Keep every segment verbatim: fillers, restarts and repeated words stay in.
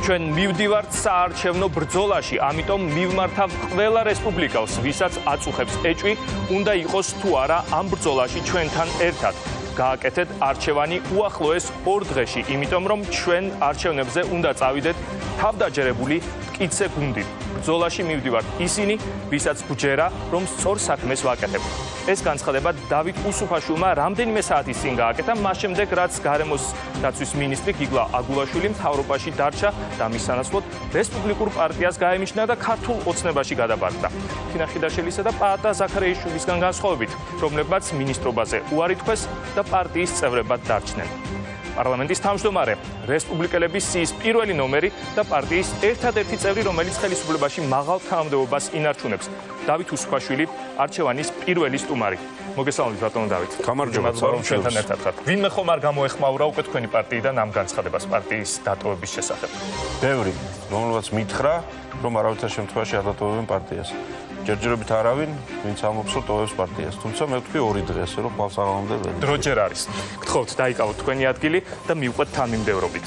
ჩვენ მივდივართ საარჩევნო ბრძოლაში, ამიტომ მივმართავ ყველა რესპუბლიკელს, ვისაც აწუხებს ეჭვი, უნდა იყოს თუ არა ამ ბრძოლაში ჩვენთან ერთად. გააკეთეთ არჩევანი უახლოეს ორ დღეში, იმიტომ რომ ჩვენ არჩევნებზე უნდა წავიდეთ თავდაჯერებული მტკიცე გუნდით. ბრძოლაში მივდივართ ისინი, ვისაც გვჯერა, რომ სწორ საქმეს ვაკეთებ. ეს განცხადება დავით უსუფაშვილმა რამდენიმე საათის წინ გააკეთა, მას შემდეგ რაც გარემოს დაცვის მინისტრი გიგლა აგულაშვილი მთავრობაში დარჩა და მის სანაცვლოდ რესპუბლიკურ პარტიას გაემიჯნა და ქართულ ოცნებაში გადაბარგდა. თინა ხიდაშელისა და პაატა ზაქარიაშვილისგან განსხვავებით, რომლებმაც მინისტრობაზე უარი თქვეს და პარტიის წევრებად დარჩნენ. პარლამენტის თავმჯდომარე, რესპუბლიკელების სიის პირველი ნომერი და პარტიის ერთადერთი წევრი, რომელიც ხელისუფლებაში მაღალ თანამდებობას ინარჩუნებს. დავით უსუფაშვილი, არჩევანის პირველი სტუმარი. მოგესალმებით ბატონო დავით. გამარჯობა, ჩვენთან ერთად ხართ. ვინმე ხომ არ გამოეხმაურა უკვე თქვენი პარტიიდან ამ განცხადებას პარტიის დატოვების შესახებ? ბევრი, რომელსაც მითხრა, რომ არავითარ შემთხვევაში არ დატოვებენ პარტიას. ჯერჯერობით არავინ, ვინც ამბობს, რომ ტოვებს პარტიას. თუმცა მე ვთქვი ორი დღე, ასე რომ ხვალს აღამამდე ვერ. დრო ჯერ არის. გთხოვთ, დაიკავოთ თქვენი ადგილი და მივყვეთ თანმიმდევრობით.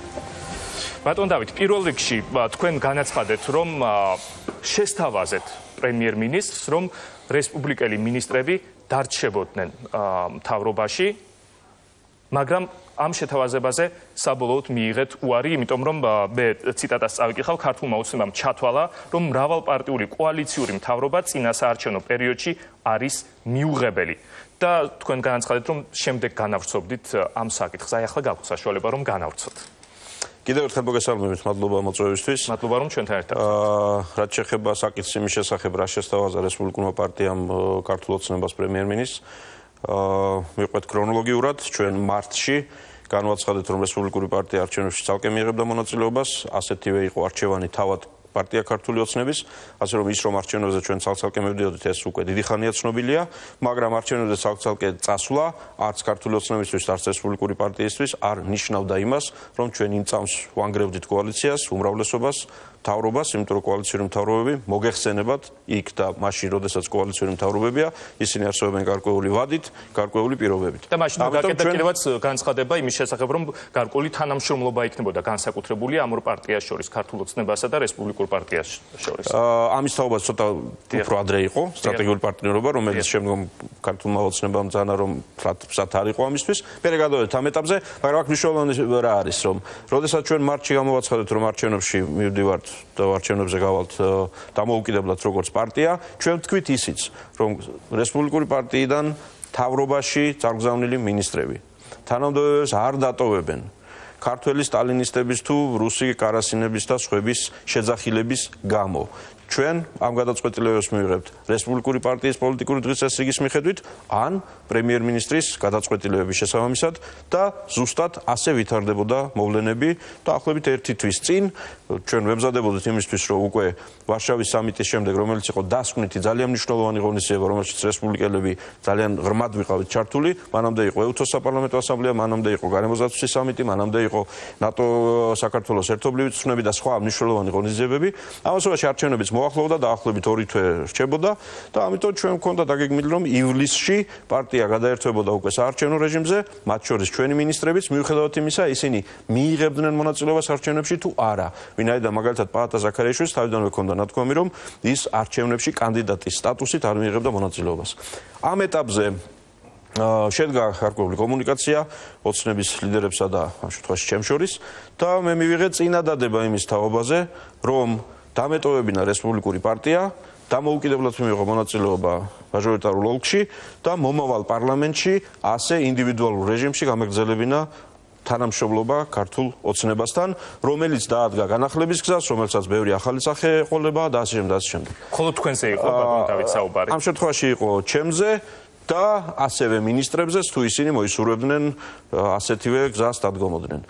ბატონ დავით, პირველ რიგში თქვენ განაცხადეთ, რომ შესთავაზეთ პრემიერ-მინისტრს, რომ რესპუბლიკელი მინისტრები დარჩებოდნენ მთავრობაში, მაგრამ ამ შეთავაზებაზე საბოლოოდ მიიღეთ უარი, იმიტომ რომ მე ციტატას წავიკითხავ, ქართულმა ოცნებამ ჩათვალა, რომ მრავალპარტიული კოალიციური მთავრობა წინა საარჩევნო პერიოდში არის მიუღებელი. და თქვენ განაცხადეთ, რომ შემდეგ განავრცობდით ამ საკითხს. აი ახლა გაქვთ საშუალება, რომ განავრცოთ. კიდევ ერთხელ მოგესალმებით, მადლობა მოწვევისთვის. მადლობა, რომ ჩვენთან ერთად. რაც შეეხება საკითხს იმის შესახებ, რა შესთავაზა რესპუბლიკურმა პარტიამ ქართულ ოცნებას პრემიერ-მინისტრს, მივყვეთ ქრონოლოგიურად, ჩვენ მარტში განვაცხადეთ, რომ რესპუბლიკური პარტია არჩევნებში ცალკე მიიღებდა მონაწილეობას, ასეთივე იყო არჩევანი თავად პარტია ქართული ოცნების, ასე რომ ის რომ არჩევნებზე ჩვენ ცალ-ცალკე მივდიოდით, ეს უკვე დიდი ხანია ცნობილია, მაგრამ არჩევნებზე ცალ-ცალკე წასვლა არც ქართული ოცნებისთვის, არც რესპუბლიკური პარტიისთვის არ ნიშნავდა იმას, რომ ჩვენ იმ წამს ვანგრევდით კოალიციას, უმრავლესობას, მთავრობას, იმიტომ რომ კოალიციური მთავრობები მოგეხსენებათ იქ და მაშინ, როდესაც კოალიციური მთავრობებია, ისინი არსებობენ გარკვეული ვადით, გარკვეული პირობებით. და მაშინ გაკეთდა კიდევაც განცხადება იმის შესახებ, რომ გარკვეული თანამშრომლობა იქნებოდა განსაკუთრებული ამ ორ პარტიას შორის, ქართულ ოცნებასა და რესპუბლიკურ პარტიას შორის. ამის თაობაც ცოტა უფრო ადრე იყო, სტრატეგიული პარტნიორობა, რომელიც შემდგომ ქართულმა ოცნებამ ძალა რომ ფრად არ იყო ამისთვის. მერე გადავედით ამ ეტაპზე, მაგრამ აქ მნიშვნელოვანი რა არის, რომ როდესაც ჩვენ მარტში გამოვაცხადეთ, რომ არჩევნებში მივდივართ და არჩევნებზე გავალთ დამოუკიდებლად როგორც პარტია, ჩვენ ვთქვით ისიც, რომ რესპუბლიკური პარტიიდან მთავრობაში წარგზავნილი მინისტრები თანამდებობებს არ დატოვებენ ქართველი სტალინისტების თუ რუსი კარასინების და სხვების შეძახილების გამო. ჩვენ ამ გადაწყვეტილებებს მივიღებთ რესპუბლიკური პარტიის პოლიტიკური დღის წესრიგის მიხედვით ან პრემიერ-მინისტრის გადაწყვეტილებების შესაბამისად და ზუსტად ასე ვითარდებოდა მოვლენები და ახლობით ერთი თვის წინ ჩვენ ვემზადებოდით იმისთვის, რომ უკვე ვარშავის სამიტის შემდეგ, რომელიც იყო დასკვნითი ძალიან მნიშვნელოვანი ღონისძიება, რომელშიც რესპუბლიკელები ძალიან ღრმად ვიყავით ჩართული, მანამდე იყო ეუთოს საპარლამენტო ასამბლეა, მანამდე იყო გარემოს დაცვის სამიტი, მანამდე იყო ნატო საქართველოს ერთობლივი წვრთნები და სხვა მნიშვნელოვანი ღონისძიებები. ამასობაში არჩევნებიც მოახლოვდა და ახლობით ორი თვე რჩებოდა და ამიტომ ჩვენ გვქონდა დაგეგმილი, რომ ივლისში პარტია გადაერთვებოდა უკვე საარჩევნო რეჟიმზე, მათ შორის ჩვენი მინისტრებიც, მიუხედავად იმისა, ისინი მიიღებდნენ მონაწილეობას არჩევნებში თუ არა. ვინაიდან მაგალითად პაატა ზაქარიაშვილს თავიდანვე ჰქონდა ნათქვამი, რომ ის არჩევნებში კანდიდატის სტატუსით არ მიიღებდა მონაწილეობას. ამ ეტაპზე შედგა გარკვეული კომუნიკაცია ოცნების ლიდერებსა და ამ შემთხვევაში ჩემ შორის და მე მივიღე წინადადება იმის თაობაზე, რომ დამეტოვებინა რესპუბლიკური პარტია, დამოუკიდებლად მიიღო მონაწილეობა მაჟორიტარულ ოლქში და მომავალ პარლამენტში ასე ინდივიდუალურ რეჟიმში გამეგრძელებინა თანამშრომლობა ქართულ ოცნებასთან, რომელიც დაადგა განახლების გზას, რომელსაც ბევრი ახალი სახე ეყოლება და ასე შემდეგ და ასე შემდეგ. ხოლო თქვენზე იყო ბატონ დავით საუბარი? ამ შემთხვევაში იყო ჩემზე და ასევე მინისტრებზეც, თუ ისინი მოისურვებდნენ ასეთივე გზას დადგომოდნენ.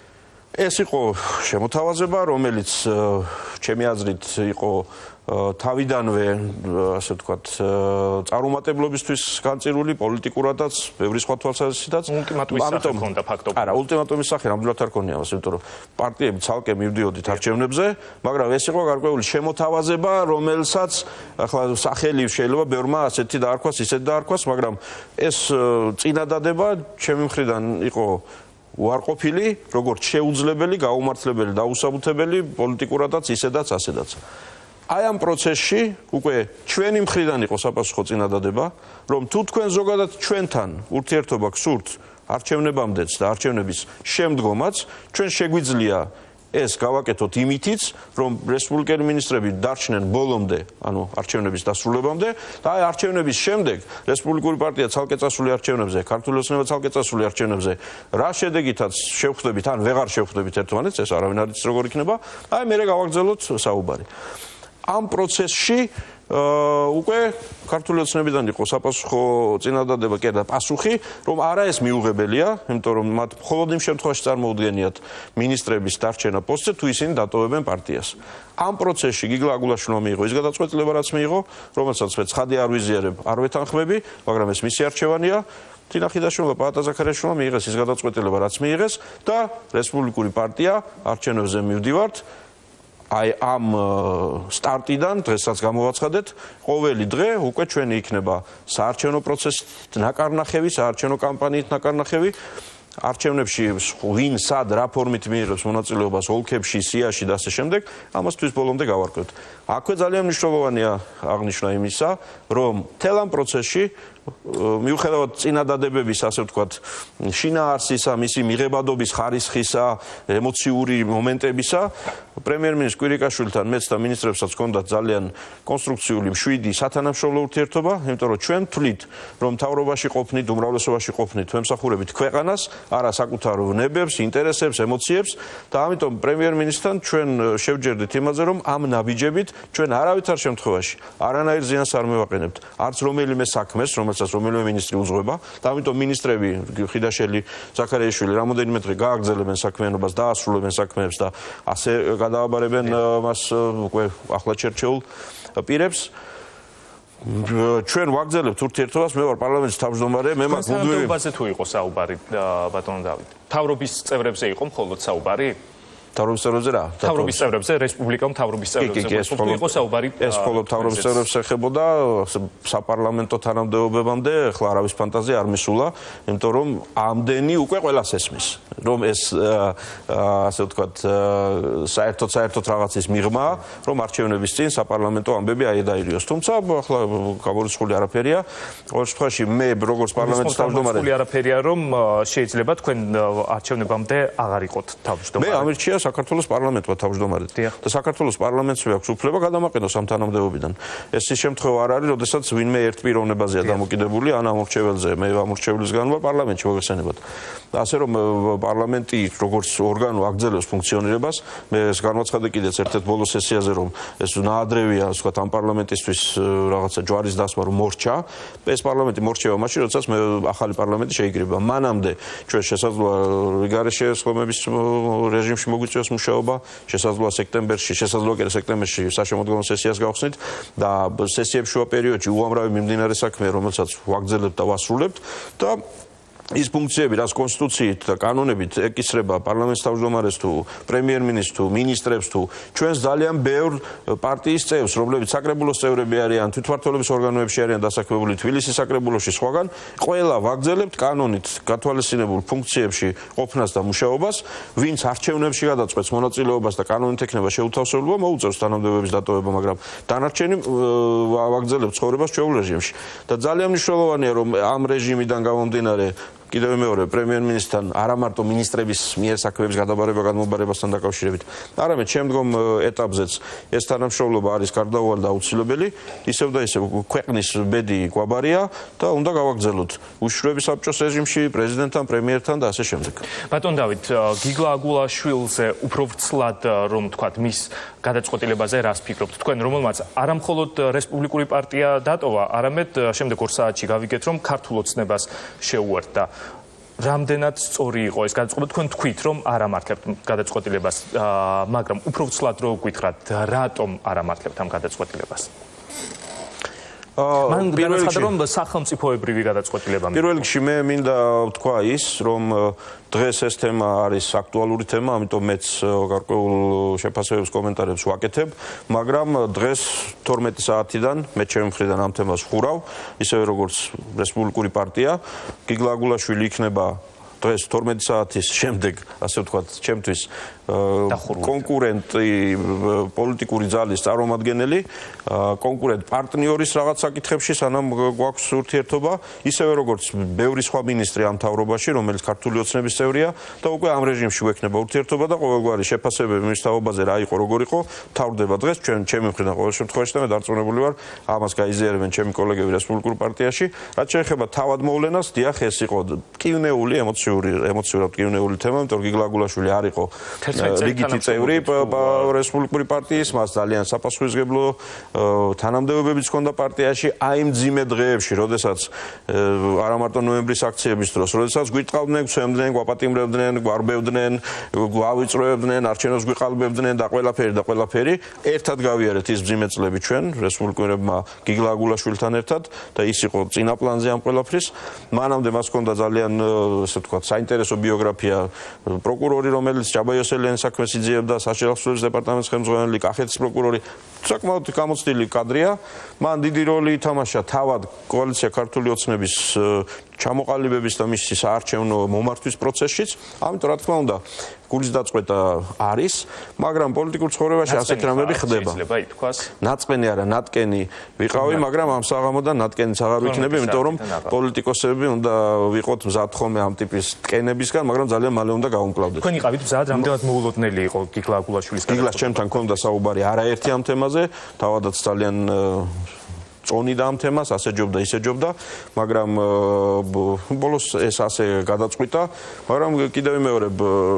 ეს იყო შემოთავაზება, რომელიც ჩემი აზრით იყო თავიდანვე, ასე ვთქვათ, წარუმატებლობისთვის განწირული პოლიტიკურადაც, ბევრი სხვა თვალსაზრისითაც. ულტიმატუმის სახე ჰქონდა ფაქტობრივად. არა, ულტიმატუმის სახე ნამდვილად არ ქონია, იმიტომ რომ პარტიები ცალკე მივდიოდით არჩევნებზე, მაგრამ ეს იყო გარკვეული შემოთავაზება, რომელსაც ახლა სახელი შეიძლება ბევრმა ასეთი დაარქვას, ისეთი დაარქვას, მაგრამ ეს წინადადება ჩემი მხრიდან იყო უარყოფილი, როგორც შეუძლებელი, გაუმართლებელი, დაუსაბუთებელი პოლიტიკურადაც, ისედაც, ასედაც. აი ამ პროცესში უკვე ჩვენი მხრიდან იყო საპასუხო წინადადება, რომ თუ თქვენ ზოგადად ჩვენთან ურთიერთობა გსურთ არჩევნებამდეც და არჩევნების შემდგომაც, ჩვენ შეგვიძლია ეს გავაკეთოთ იმითიც, რომ რესპუბლიკელი მინისტრები დარჩნენ ბოლომდე, ანუ არჩევნების დასრულებამდე და აი არჩევნების შემდეგ რესპუბლიკური პარტია ცალკე წასული არჩევნებზე, ქართული ოცნება ცალკე წასული არჩევნებზე, რა შედეგითაც შევხვდებით, ან ვეღარ შევხვდებით ერთმანეთს, ეს არავინ არ იცის როგორ იქნება, აი მერე გავაგრძელოთ საუბარი. ამ პროცესში უკვე ქართული ოცნებიდან იყო საპასუხო წინადადება კი და პასუხი, რომ არა ეს მიუღებელია, იმიტომ რომ მათ მხოლოდ იმ შემთხვევაში წარმოუდგენიათ მინისტრების დარჩენა პოსტზე, თუ ისინი დატოვებენ პარტიას. ამ პროცესში გიგლა აგულაშვილმა მიიღო ის გადაწყვეტილება, რაც მიიღო, რომელსაც მე ცხადი არ ვიზიარებ, არ ვეთანხმები, მაგრამ ეს მისი არჩევანია. თინა ხიდაშვილმა, პაატა ზაქარიაშვილმა მიიღეს ის გადაწყვეტილება, რაც მიიღეს და რესპუბლიკური პარტია არჩევნებზე მივდივართ. აი ამ სტარტიდან დღესაც გამოვაცხადეთ, ყოველი დღე უკვე ჩვენი იქნება საარჩევნო პროცესით ნაკარნახევი, საარჩევნო კამპანიით ნაკარნახევი. არჩევნებში ვინ სად რა ფორმით მიიღებს მონაწილეობას ოლქებში, სიაში და ასე შემდეგ, ამასთვის ბოლომდე გავარკვევთ. აქვე ძალიან მნიშვნელოვანია აღნიშვნა იმისა, რომ მთელ ამ პროცესში მიუხედავად წინადადებების, ასე ვთქვათ, შინაარსისა, მისი მიღებადობის ხარისხისა, ემოციური მომენტებისა, პრემიერ-მინისტრ კვირიკაშვილთან მეც და მინისტრებსაც ჰქონდათ ძალიან კონსტრუქციული, მშვიდი სათანამშრომლო ურთიერთობა, იმიტომ რომ ჩვენ თვლით, რომ მთავრობაში ყოფნით, უმრავლესობაში ყოფნით, ვემსახურებით ქვეყანას, არა საკუთარ ნებებს, ინტერესებს, ემოციებს და ამიტომ პრემიერ-მინისტრთან ჩვენ შევჯერდით იმაზე, რომ ამ ნაბიჯებით ჩვენ არავითარ შემთხვევაში არანაირ ზიანს არ მევაყენებთ, არც რომელიმე საქმეს, რომელსაც რომელიმე მინისტრი უძღვება და ამიტომ მინისტრები ხიდაშელი, ზაქარიაშვილი რამოდენიმე დღე გააგრძელებენ საქმიანობას, დაასრულებენ საქმეებს და ასე გადააბარებენ მას უკვე ახლად შერჩეულ პირებს. ჩვენ ვაგრძელებთ ურთიერთობას, მე ვარ პარლამენტის თავმჯდომარე, მე მაქვს მუდმივი ბაზაზე თუ იყო საუბარი ბატონ დავით. თავრობის წევრებზე იყო მხოლოდ საუბარი? თავრობის წევრებზე რა? თავრობის წევრებზე, რესპუბლიკამ თავრობის წევრებზე იყო საუბარი. ეს მხოლოდ თავრობის წევრებს ეხებოდა საპარლამენტო თანამდებობებამდე, ახლა არავის ფანტაზია არ მისულა, იმიტომ რომ ამდენი უკვე ყველას ესმის, რომ ეს ასე ვთქვათ, საერთოდ საერთოდ რაღაცის მიღმა, რომ არჩევნების წინ საპარლამენტო ამბები აედაირიოს. თუმცა ახლა გამორიცხული არაფერია. ყოველ შემთხვევაში მე როგორც პარლამენტის თავმჯდომარე გამორიცხული არაფერია, რომ შეიძლება თქვენ არჩევნებამდე აღარ იყოთ თავმჯდომარე. მე ამირჩია საქართველოს პარლამენტმა თავმჯდომარედ და საქართველოს პარლამენტს აქვს უფლება გადამაყენოს ამ თანამდებობიდან. ეს ის შემთხვევა არ არის, როდესაც ვინმე ერთ პიროვნებაზეა დამოკიდებული, ან ამორჩეველზე, მე ამორჩევლისგან ვარ პარლამენტში მოგეხსენებათ. ასე რომ პარლამენტი როგორც ორგანო აგრძელებს ფუნქციონირებას, მე ეს განვაცხადე კიდეც ერთ-ერთ ბოლო სესიაზე, რომ ეს ნაადრევია, ასე ვთქვათ, ამ პარლამენტისთვის რაღაცა ჯვარის დასმა რომ მორჩა. ეს პარლამენტი მორჩება მაშინ, როდესაც მე ახალი პარლამენტი შეიკრიბება. მანამდე ჩვენ შესაძლოა გარეშე სხდომების რეჟიმში მოგვიწევს მუშაობა, შესაძლოა სექტემბერში, შესაძლოა კიდე სექტემბერში საშემოდგომო სესიას გავხსნით და სესიების შუა პერიოდში უამრავი მიმდინარე საქმეა, რომელსაც ვაგრძელებთ და ვასრულებთ და ის ფუნქციები, რაც კონსტიტუციით და კანონებით ეკისრება პარლამენტის თავმჯდომარეს თუ პრემიერ-მინისტრს თუ მინისტრებს თუ ჩვენს ძალიან ბევრ პარტიის წევრს, რომლებიც საკრებულოს წევრები არიან, თვითმმართველობის ორგანოებში არიან დასაქმებული, თბილისის საკრებულოში, სხვაგან, ყველა ვაგრძელებთ კანონით გათვალისწინებულ ფუნქციებში ყოფნას და მუშაობას, ვინც არჩევნებში გადაწყვეტს მონაწილეობას და კანონით ექნება შეუთავსებლობა, მოუწევს თანამდებობების დატოვება, მაგრამ დანარჩენი ვაგრძელებთ ცხოვრებას ჩვეულ რეჟიმში. და ძალიან მნიშვნელოვანია, რომ ამ რეჟიმიდან გამომდინარე კიდევ მეორე პრემიერ-მინისტრთან არა მარტო მინისტრების მიერ საქმეების გადაბარება გადმობარებასთან დაკავშირებით, არამედ შემდგომ ეტაპზეც ეს თანამშრომლობა არის გარდაუვალი და აუცილებელი, ისევ და ისევ ქვეყნის ბედი გვაბარია და უნდა გავაგრძელოთ უშუალო საბჭოს რეჟიმში, პრეზიდენტთან, პრემიერთან და ასე შემდეგ. ბატონ დავით, გიგლა აგულაშვილზე უფრო ვრცლად რომ თქვათ, მის გადაწყვეტილებაზე რას ფიქრობთ? თქვენ რომელმაც არა მხოლოდ რესპუბლიკური პარტია დატოვა, არამედ შემდეგ ორ საათში გავიგეთ, რომ ქართულ ოცნებას შეუერთდა. რამდენად სწორი იყო ეს გადაწყვეტილება? თქვენ თქვით, რომ არ ამართლებთ გადაწყვეტილებას, მაგრამ უფრო ვრცლად რო გითხრათ, რატომ არ ამართლებთ ამ გადაწყვეტილებას? მან განაცხადა, რომ სახელმწიფოებრივი გადაწყვეტილება. პირველ რიგში მე მინდა ვთქვა ის, რომ დღეს ეს თემა არის აქტუალური თემა, ამიტომ მეც გარკვეულ შეფასებებს, კომენტარებს ვაკეთებ, მაგრამ დღეს თორმეტი საათიდან მე ჩემი მხრიდან ამ თემას ვხურავ, ისევე როგორც რესპუბლიკური პარტია. გიგლა აგულაშვილი იქნება დღეს თორმეტი საათის შემდეგ, ასე ვთქვათ, ჩემთვის კონკურენტი პოლიტიკური ძალის წარმომადგენელი, კონკურენტ პარტნიორის რაღაც საკითხებში, სანამ გვაქვს ურთიერთობა, ისევე როგორც ბევრი სხვა მინისტრი ამ მთავრობაში, რომელიც ქართული ოცნების წევრია და უკვე ამ რეჟიმში გვექნება ურთიერთობა და ყოველგვარი შეფასებები მის თაობაზე რა იყო, როგორ იყო, თავდება დღეს ჩვენ ჩემი მხრიდან ყოველ შემთხვევაში და მე დარწმუნებული ვარ, ამას გაიზიარებენ ჩემი კოლეგები რესპუბლიკურ პარტიაში. რაც შეეხება თავად მოვლენას, დიახ, ეს იყო კივნეული, ემოციური, ემოციურად კივნეული თემა, იმიტომ რომ გიგლა გულაშვილი არ იყო რიგითი წევრი რესპუბლიკური პარტიის, მას ძალიან საპასუხისმგებლო თანამდებობებიც ჰქონდა პარტიაში. აი იმ მძიმე დღეებში, როდესაც არა მარტო ნოემბრის აქციების დროს, როდესაც გვიტყავდნენ, გვცემდნენ, გვაპატიმრებდნენ, გვარბევდნენ, გვავიწროებდნენ, არჩევნებს გვიყალბებდნენ და ყველაფერი და ყველაფერი, ერთად გავიარეთ ის მძიმე წლები ჩვენ რესპუბლიკურებმა გიგლა გულაშვილთან ერთად და ის იყო წინა პლანზე ამ ყველაფრის. მანამდე მას ჰქონდა ძალიან, ასე ვთქვათ, საინტერესო ბიოგრაფია, პროკურორი, რომელიც ჯაბა იოსელიანის საქმეს იძიებდა, საშინაო ცნობის დეპარტამენტის ხელმძღვანელი, კახეთის პროკურორი, საკმაოდ გამოცდილი კადრია. მან დიდი როლი ითამაშა თავად კოალიცია ქართული ოცნების ჩამოყალიბების და მისი საარჩევნო მომართვის პროცესშიც. ამიტომ რა თქმა უნდა, გულის დაწყვეტა არის, მაგრამ პოლიტიკურ ცხოვრებაში ასეთ რამები ხდება. ნაწყენი არა, ნატკენი ვიყავი, მაგრამ ამ საღამოდან ნატკენიც აღარ ვიქნები, იმიტომ რომ პოლიტიკოსები უნდა ვიყოთ მზად ხოლმე ამ ტიპის ტკენებისგან, მაგრამ ძალიან მალე უნდა გავუმკლავდეთ. თქვენ იყავით მზად, რამდენად მოულოდნელი იყო გიგლა გულაშვილის გიგლა ჩემთან ჰქონდა საუბარი არაერთი ამ თემაზე, თავადაც ძალიან წონიდა ამ თემას, ასე ჯობდა, ისე ჯობდა, მაგრამ ბოლოს ეს ასე გადაწყვიტა, მაგრამ კიდევ ვიმეორებ,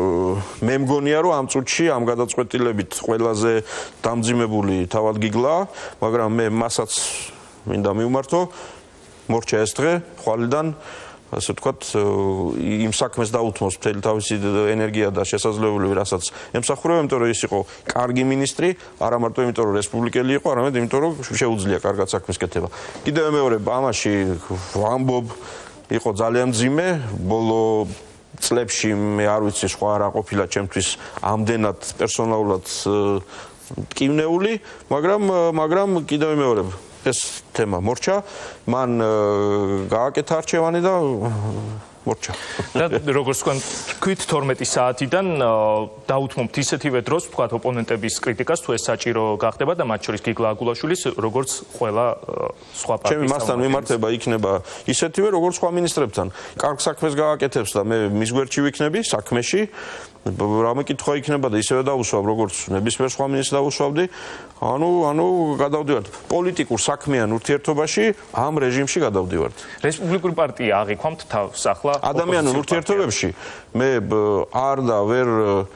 მე მგონია, რომ ამ წუთში ამ გადაწყვეტილებით ყველაზე დამძიმებული თავად გიგლაა, მაგრამ მე მასაც მინდა მივმართო, მორჩა ეს დღე, ხვალიდან ასე ვთქვათ, იმ საქმეს დაუთმოს მთელი თავისი ენერგია და შესაძლებლობები, რასაც ემსახურება, იმიტომ რომ ის იყო კარგი მინისტრი, არა მარტო იმიტომ რომ რესპუბლიკელი იყო, არამედ იმიტომ რომ შეუძლია კარგად საქმის კეთება. კიდევ მეორე ამაში ვამბობ, იყო ძალიან მძიმე, ბოლო წლებში მე არ ვიცი სხვა რა ყოფილა ჩემთვის ამდენად პერსონალურად ტკივნეული, მაგრამ მაგრამ კიდევ მეორე ეს თემა მორჩა, მან გააკეთა არჩევანი და მორჩა. და როგორც თქვენ თქვით თორმეტი საათიდან დაუთმობთ ისეთივე დროს, ვთქვათ, ოპონენტების კრიტიკას, თუ ეს საჭირო გახდება და მათ შორის გიგლა გულაშვილის, როგორც ყველა სხვა პარტიის. ჩემი მასთან მიმართება იქნება ისეთივე, როგორც სხვა მინისტრებთან. კარგ საქმეს გააკეთებს და მე მის გვერდში ვიქნები საქმეში. რამე კითხვა იქნება და ისევე დავუსვავ, როგორც ნებისმიერ სხვა მინისტრს დავუსვავდი. ანუ, ანუ გადავდივართ პოლიტიკურ საქმიან ურთიერთობაში, ამ რეჟიმში გადავდივართ. რესპუბლიკური პარტია აღიქვამთ თავს ახლა ადამიანურ ურთიერთობებში მე არ და ვერ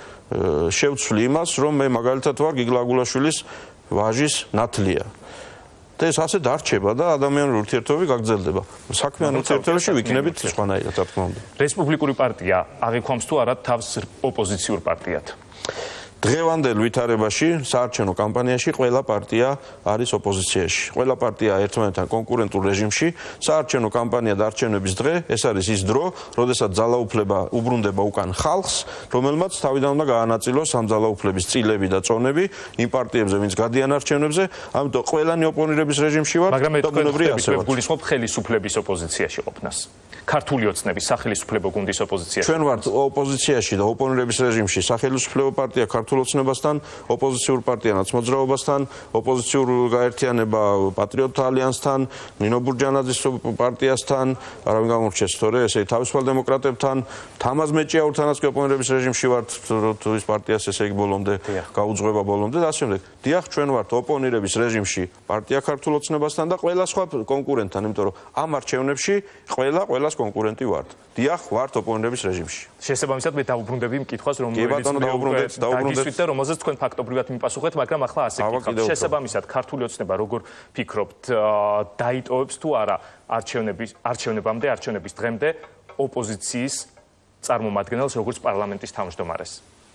შევცვლი იმას, რომ მე მაგალითად ვარ გიგლა გულაშვილის ვაჟის ნათლია. და ეს ასე დარჩება და ადამიანურ ურთიერთობები გაგრძელდება. საქმიან ურთიერთობებში ვიქნებით სხვანაირად, რა თქმა უნდა. რესპუბლიკური პარტია აღიქვამს თუ არა თავს ოპოზიციურ პარტიად? დღევანდელ ვითარებაში, საარჩევნო კამპანიაში ყველა პარტია არის ოპოზიციაში. ყველა პარტია ერთმანეთთან კონკურენტულ რეჟიმში. საარჩევნო კამპანია და არჩევნების დღე, ეს არის ის დრო, როდესაც ძალაუფლება უბრუნდება უკან ხალხს, რომელმაც თავიდან უნდა გაანაწილოს ამ ძალაუფლების წილები და წონები იმ პარტიებზე, ვინც გადიან არჩევნებზე. ამიტომ ყველანი ოპონირების რეჟიმში ვარ და ბუნებრივია ასე ვარ. გულისხმობ ხელისუფლების ოპოზიციაში ყოფნას. ქართული ოცნების სახელისუფლებო გუნდის ოპოზიციაში. ჩვენ ვართ ოპოზიციაში და ოპონირების რეჟიმში. სახელისუფლებო პარტია ქართულ ოცნებასთან, ოპოზიციურ პარტია ნაცმოძრაობასთან, ოპოზიციურ გაერთიანება პატრიოტთა ალიანსთან, ნინო ბურჯანაძის პარტიასთან, არავინ გამორჩეს თორე, ესე თავისუფალ დემოკრატებთან, თამაზ მეჭიაურთანაც კი ოპონირების რეჟიმში ვართ, თუ ის პარტიას ესე იგი ბოლომდე გაუძღვება ბოლომდე და ასე შემდეგ. დიახ, ჩვენ ვართ ოპონირების რეჟიმში პარტია ქართულ ოცნებასთან და ყველა სხვა კონკურენტთან, იმიტომ რომ ამ არჩევნებში ყველა ყველას კონკურენტი ვართ. დიახ, ვართ ოპონირების რეჟიმში. შესაბამისად მე დავუბრუნდები იმ კითხვას, რომელიც დაუბრუნდეთ და რომელზეც თქვენ ფაქტობრივად მიპასუხეთ, მაგრამ ახლა ასე გითხავთ. შესაბამისად, ქართული ოცნება როგორ ფიქრობთ, დაიტოვებს თუ არა არჩევნების არჩევნებამდე, არჩევნების დღემდე ოპოზიციის წარმომადგენელს, როგორც პარლამენტის თავმჯდომარეს?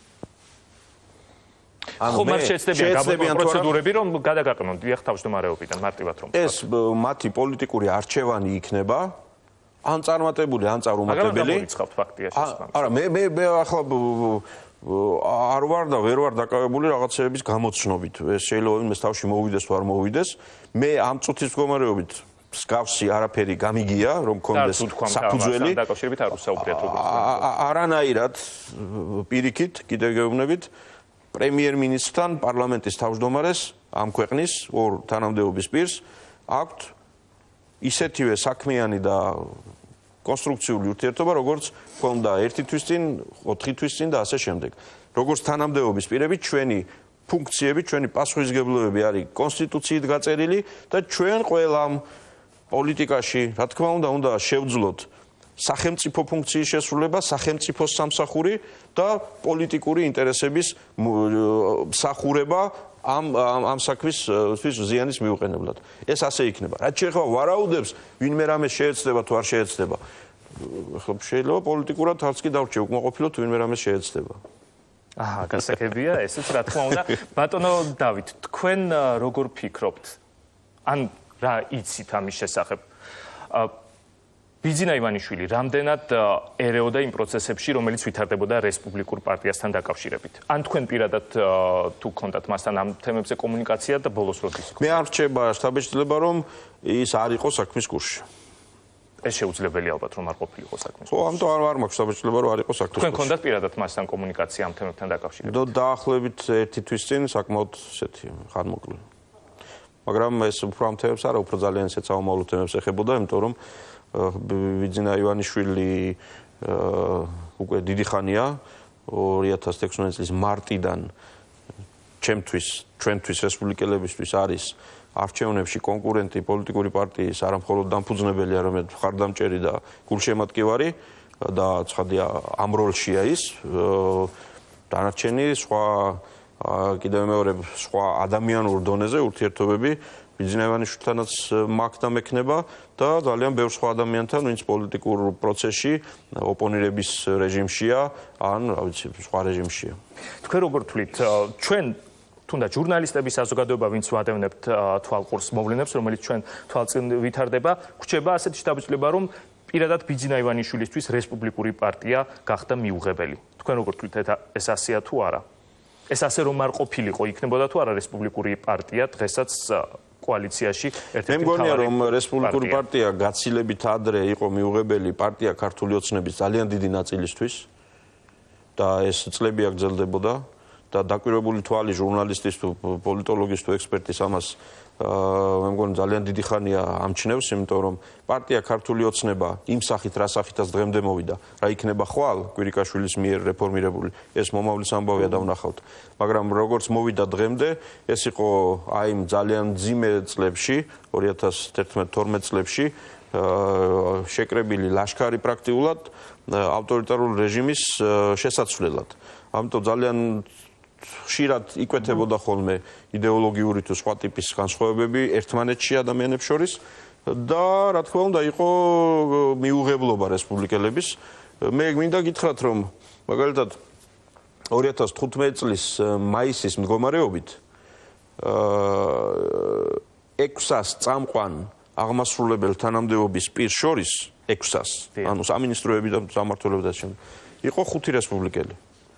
ხო, მათ შეეცდებიან პროცედურები, რომ გადაგაყენონ დიახ თავმჯდომარეობიდან მარტივად რომ. ეს მათი პოლიტიკური არჩევანი იქნება. ან წარმატებული, ან წარუმატებელი. მაგრამ გამორიცხავთ ფაქტია შესაბამისად. არა, მე მე მე ახლა არ ვარ და ვერ ვარ დაკავებული რაღაცეების გამოცნობით. ეს შეიძლება ვინმეს თავში მოვიდეს თუ არ მოვიდეს. მე ამ წუთის მდგომარეობით მსგავსი არაფერი გამიგია, რომ კონდეს საფუძველი. დაკავშირებით არ უსაუბრეთ როგორც. არანაირად პირიქით, კიდევ გეუბნებით, პრემიერ-მინისტრთან პარლამენტის თავმჯდომარეს ამ ქვეყნის ორ თანამდებობის პირს აქვთ ისეთივე საქმიანი და კონსტრუქციული ურთიერთობა, როგორც ჰქონდა ერთი თვის წინ, ოთხი თვის წინ და ასე შემდეგ. როგორც თანამდებობის პირები, ჩვენი ფუნქციები, ჩვენი პასუხისმგებლობები არის კონსტიტუციით გაწერილი და ჩვენ ყველამ პოლიტიკაში, რა თქმა უნდა, უნდა შევძლოთ სახელმწიფო ფუნქციის შესრულება, სახელმწიფოს სამსახური და პოლიტიკური ინტერესების მსახურება ამ ამ საქმის ზიანის მიუყენებლად. ეს ასე იქნება. რაც შეეხება ვარაუდებს, ვინმე რამე შეეცდება თუ არ შეეცდება. შეიძლება პოლიტიკურად არც კი დავრჩე უკმაყოფილოთ, ვინმე რამე შეეცდება. აჰა, გასაგებია, ესეც რა თქმა უნდა. ბატონო დავით, თქვენ როგორ ფიქრობთ? ან რა იცით ამის შესახებ? ბიძინა ივანიშვილი რამდენად ერეოდა იმ პროცესებში, რომელიც ვითარდებოდა რესპუბლიკურ პარტიასთან დაკავშირებით? ან თქვენ პირადად თუ გქონდათ მასთან ამ თემებზე კომუნიკაცია და ბოლოს როდის? მე არ რჩება შთაბეჭდილება, რომ ის არ იყო საქმის კურსში. ეს შეუძლებელი ალბათ რომ არ ყოფილიყო საქმის. ხო, ამიტომ არ არ მაქვს შთაბეჭდილება, რომ არ იყო საქმის კურსში. თქვენ გქონდათ პირადად მასთან კომუნიკაცია ამ თემებთან დაკავშირებით? და დაახლოებით ერთი თვის წინ საკმაოდ ესეთი ხანმოკლე. მაგრამ ეს უფრო ამ თემებს არა, უფრო ძალიან ისეთ საომავლო თემებს ეხებოდა, იმიტომ რომ ბიძინა ივანიშვილი უკვე დიდი ხანია, ორი ათას თექვსმეტი წლის მარტიდან ჩემთვის, ჩვენთვის რესპუბლიკელებისთვის არის არჩევნებში კონკურენტი პოლიტიკური პარტიის არამხოლოდ დამფუძნებელი, არამედ მხარდამჭერი და გულშემატკივარი და ცხადია ამ როლშია ის. დანარჩენი სხვა კიდევ მეორე სხვა ადამიანურ დონეზე ურთიერთობები ბიძინა ივანიშვილთანაც მაქვს და მექნება და ძალიან ბევრ სხვა ადამიანთან, ვინც პოლიტიკურ პროცესში ოპონირების რეჟიმშია, ან რა ვიცი, სხვა რეჟიმშია. თქვენ როგორ თვლით, ჩვენ თუნდაც ჟურნალისტების საზოგადოება, ვინც ვადევნებთ თვალყურს მოვლენებს, რომელიც ჩვენ თვალწინ ვითარდება, გვჭება ასეთი შთაბეჭდილება, რომ პირადად ბიძინა ივანიშვილისთვის რესპუბლიკური პარტია გახდა მიუღებელი. თქვენ როგორ თვლით, ეს ასეა თუ არა? ეს ასე რომ არ ყოფილიყო, იქნებოდა თუ არა რესპუბლიკური პარტია დღესაც კოალიციაში ერთ-ერთი მე მგონია რომ რესპუბლიკური პარტია გაცილებით ადრე იყო მიუღებელი პარტია ქართული ოცნების ძალიან დიდი ნაწილისთვის და ეს წლები აგრძელდებოდა და დაკვირვებული თვალი ჟურნალისტის თუ პოლიტოლოგის თუ ექსპერტის ამას მე მგონი ძალიან დიდი ხანია ამჩნევს, იმიტომ რომ პარტია ქართული ოცნება იმ სახით რა სახითაც დღემდე მოვიდა, რა იქნება ხვალ კვირიკაშვილის მიერ რეფორმირებული, ეს მომავლის ამბავია და ვნახავთ. მაგრამ როგორც მოვიდა დღემდე, ეს იყო აი იმ ძალიან მძიმე წლებში, ორი ათას თერთმეტ თორმეტ წლებში შეკრებილი ლაშქარი პრაქტიკულად ავტორიტარული რეჟიმის შესაცვლელად. ამიტომ ძალიან ხშირად იკვეთებოდა ხოლმე იდეოლოგიური თუ სხვა ტიპის განსხვავებები ერთმანეთში ადამიანებს შორის და რა თქმა უნდა იყო მიუღებლობა რესპუბლიკელების. მე მინდა გითხრათ, რომ მაგალითად ორი ათას თხუთმეტი წლის მაისის მდგომარეობით ექვსას წამყვან აღმასრულებელ თანამდებობის პირს შორის ექვსას, ანუ სამინისტროები და სამმართველოები და შემდეგ იყო ხუთი რესპუბლიკელი.